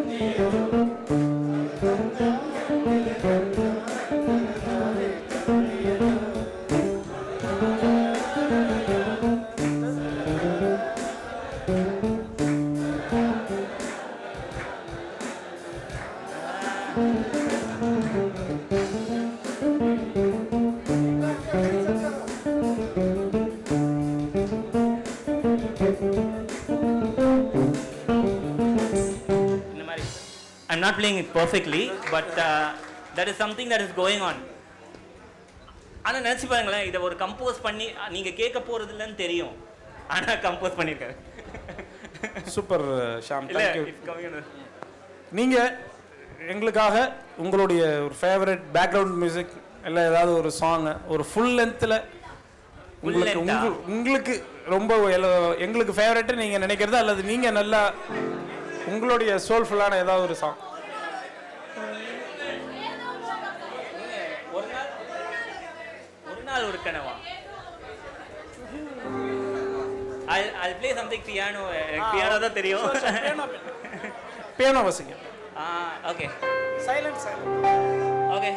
I'm not playing it perfectly, but uh, that is something that is going on. ஆனால் நினச்சி பாருங்களேன், இதை ஒரு கம்போஸ் பண்ணி நீங்கள் கேட்க போகிறது இல்லைன்னு தெரியும், ஆனால் கம்போஸ் பண்ணியிருக்காரு. Super Sam, thank you. It's coming in. நீங்கள் எங்களுக்காக உங்களுடைய ஒரு ஃபேவரட் பேக்ரவுண்ட் மியூசிக் இல்லை ஏதாவது ஒரு சாங் ஒரு ஃபுல் லென்த்தில் உங்களுக்கு உங்க உங்களுக்கு ரொம்ப எங்களுக்கு ஃபேவரட்டு நீங்கள் நினைக்கிறது அல்லது நீங்கள் நல்லா உங்களுடைய சோல்ஃபுல்லான ஏதாவது ஒரு சாங். ஒரு நாள் ஒரு நாள் ஒரு கனவா. I'll I'll play something piano. Piano தான் தெரியும். பியானோ வாசிங்க. ஆ okay. Silent silent. Okay.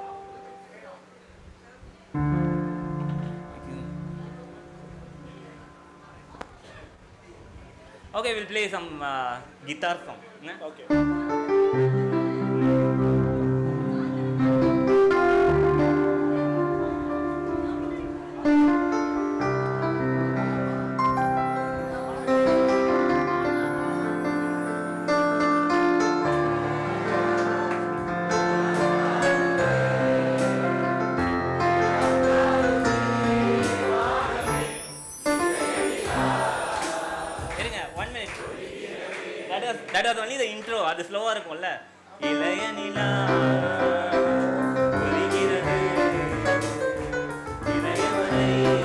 Okay, we'll play some uh, guitar song. Ne? Okay. That was only the intro. அது ஸ்லோவா இருக்கும்ல. இளைய நிலா ஒளிகிறது இளையவனை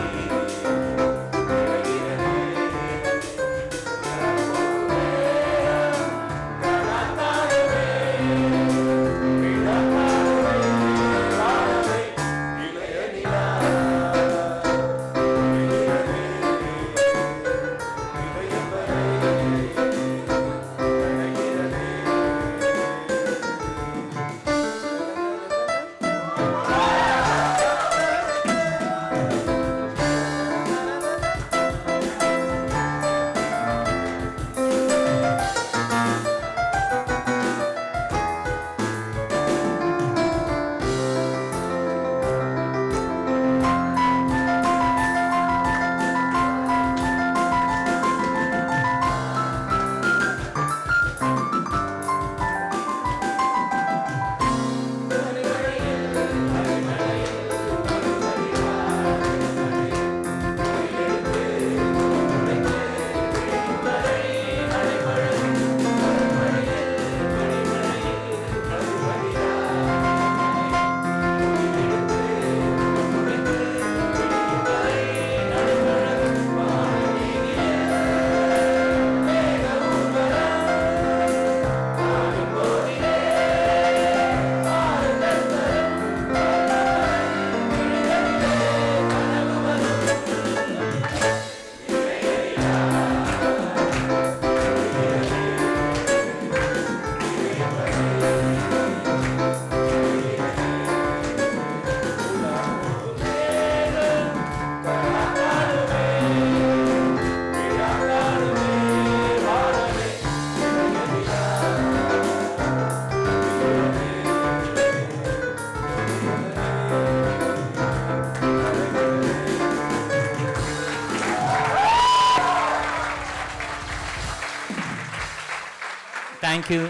Thank you.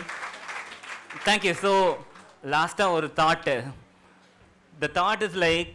Thank you. So, last time ஒரு thought. The thought is like,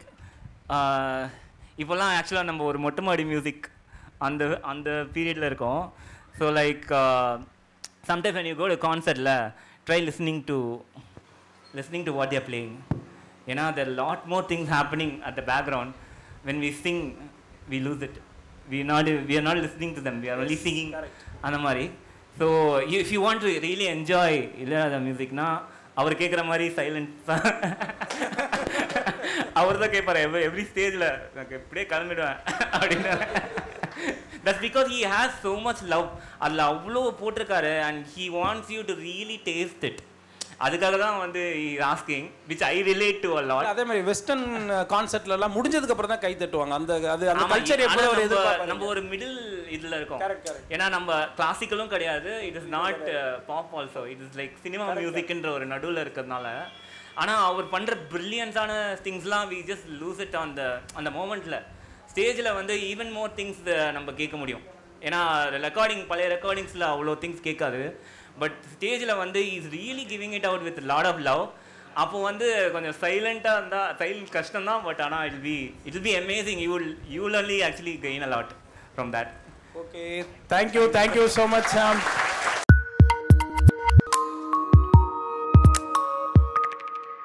uh, இப்போலாம் ஆக்சுவலாக நம்ம ஒரு மொட்டை மாடி மியூசிக் அந்த அந்த பீரியடில் இருக்கோம். So like sometimes when you go to concert, try listening to listening to what they are playing. ஏன்னா there are lot more things happening at the background. When we sing, we lose it. We are not we are not listening to them. We are only singing. அந்த மாதிரி. So if you want to really enjoy Ilayaraja music, na அவர் கேட்குற மாதிரி சைலன்ஸ் அவர் தான் கேட்பார் எவ்ரி ஸ்டேஜில் எனக்கு இப்படியே கிளம்பிடுவேன் அப்படின்னு. That's because he has so much love. அதில் அவ்வளோ போட்டிருக்காரு and he wants you to really taste it. அதுக்காக தான் வந்து asking which I relate to a lot. அதே மாதிரி வெஸ்டர்ன் கான்செப்ட்ல எல்லாம் முடிஞ்சதுக்கு அப்புறம் தான் கை தட்டுவாங்க. அந்த அது அந்த கல்ச்சர் எப்படி ஒரு இது நம்ம ஒரு மிடில் இதுல இருக்கோம். ஏன்னா நம்ம கிளாசிக்கலும் கிடையாது, it is not pop also, it is like cinema மியூசிக்ன்ற ஒரு நடுவில் இருக்கிறதுனால. ஆனால் அவர் பண்ணுற பிரில்லியன்ஸான திங்ஸ்லாம் we just lose it on the அந்த மூமெண்ட்டில். ஸ்டேஜில் வந்து ஈவன் மோர் திங்ஸ் நம்ம கேட்க முடியும். ஏன்னா ரெக்கார்டிங் பழைய ரெக்கார்டிங்ஸில் அவ்வளோ திங்ஸ் கேட்காது. பட் ஸ்டேஜில் வந்து is really giving it out with lot of love. அப்போ வந்து கொஞ்சம் சைலண்ட்டாக இருந்தால் சைலண்ட் கஷ்டம் தான். பட் ஆனால் it be it will be amazing. You will you will only actually gain a lot from that. Okay, thank you thank you so much Sam.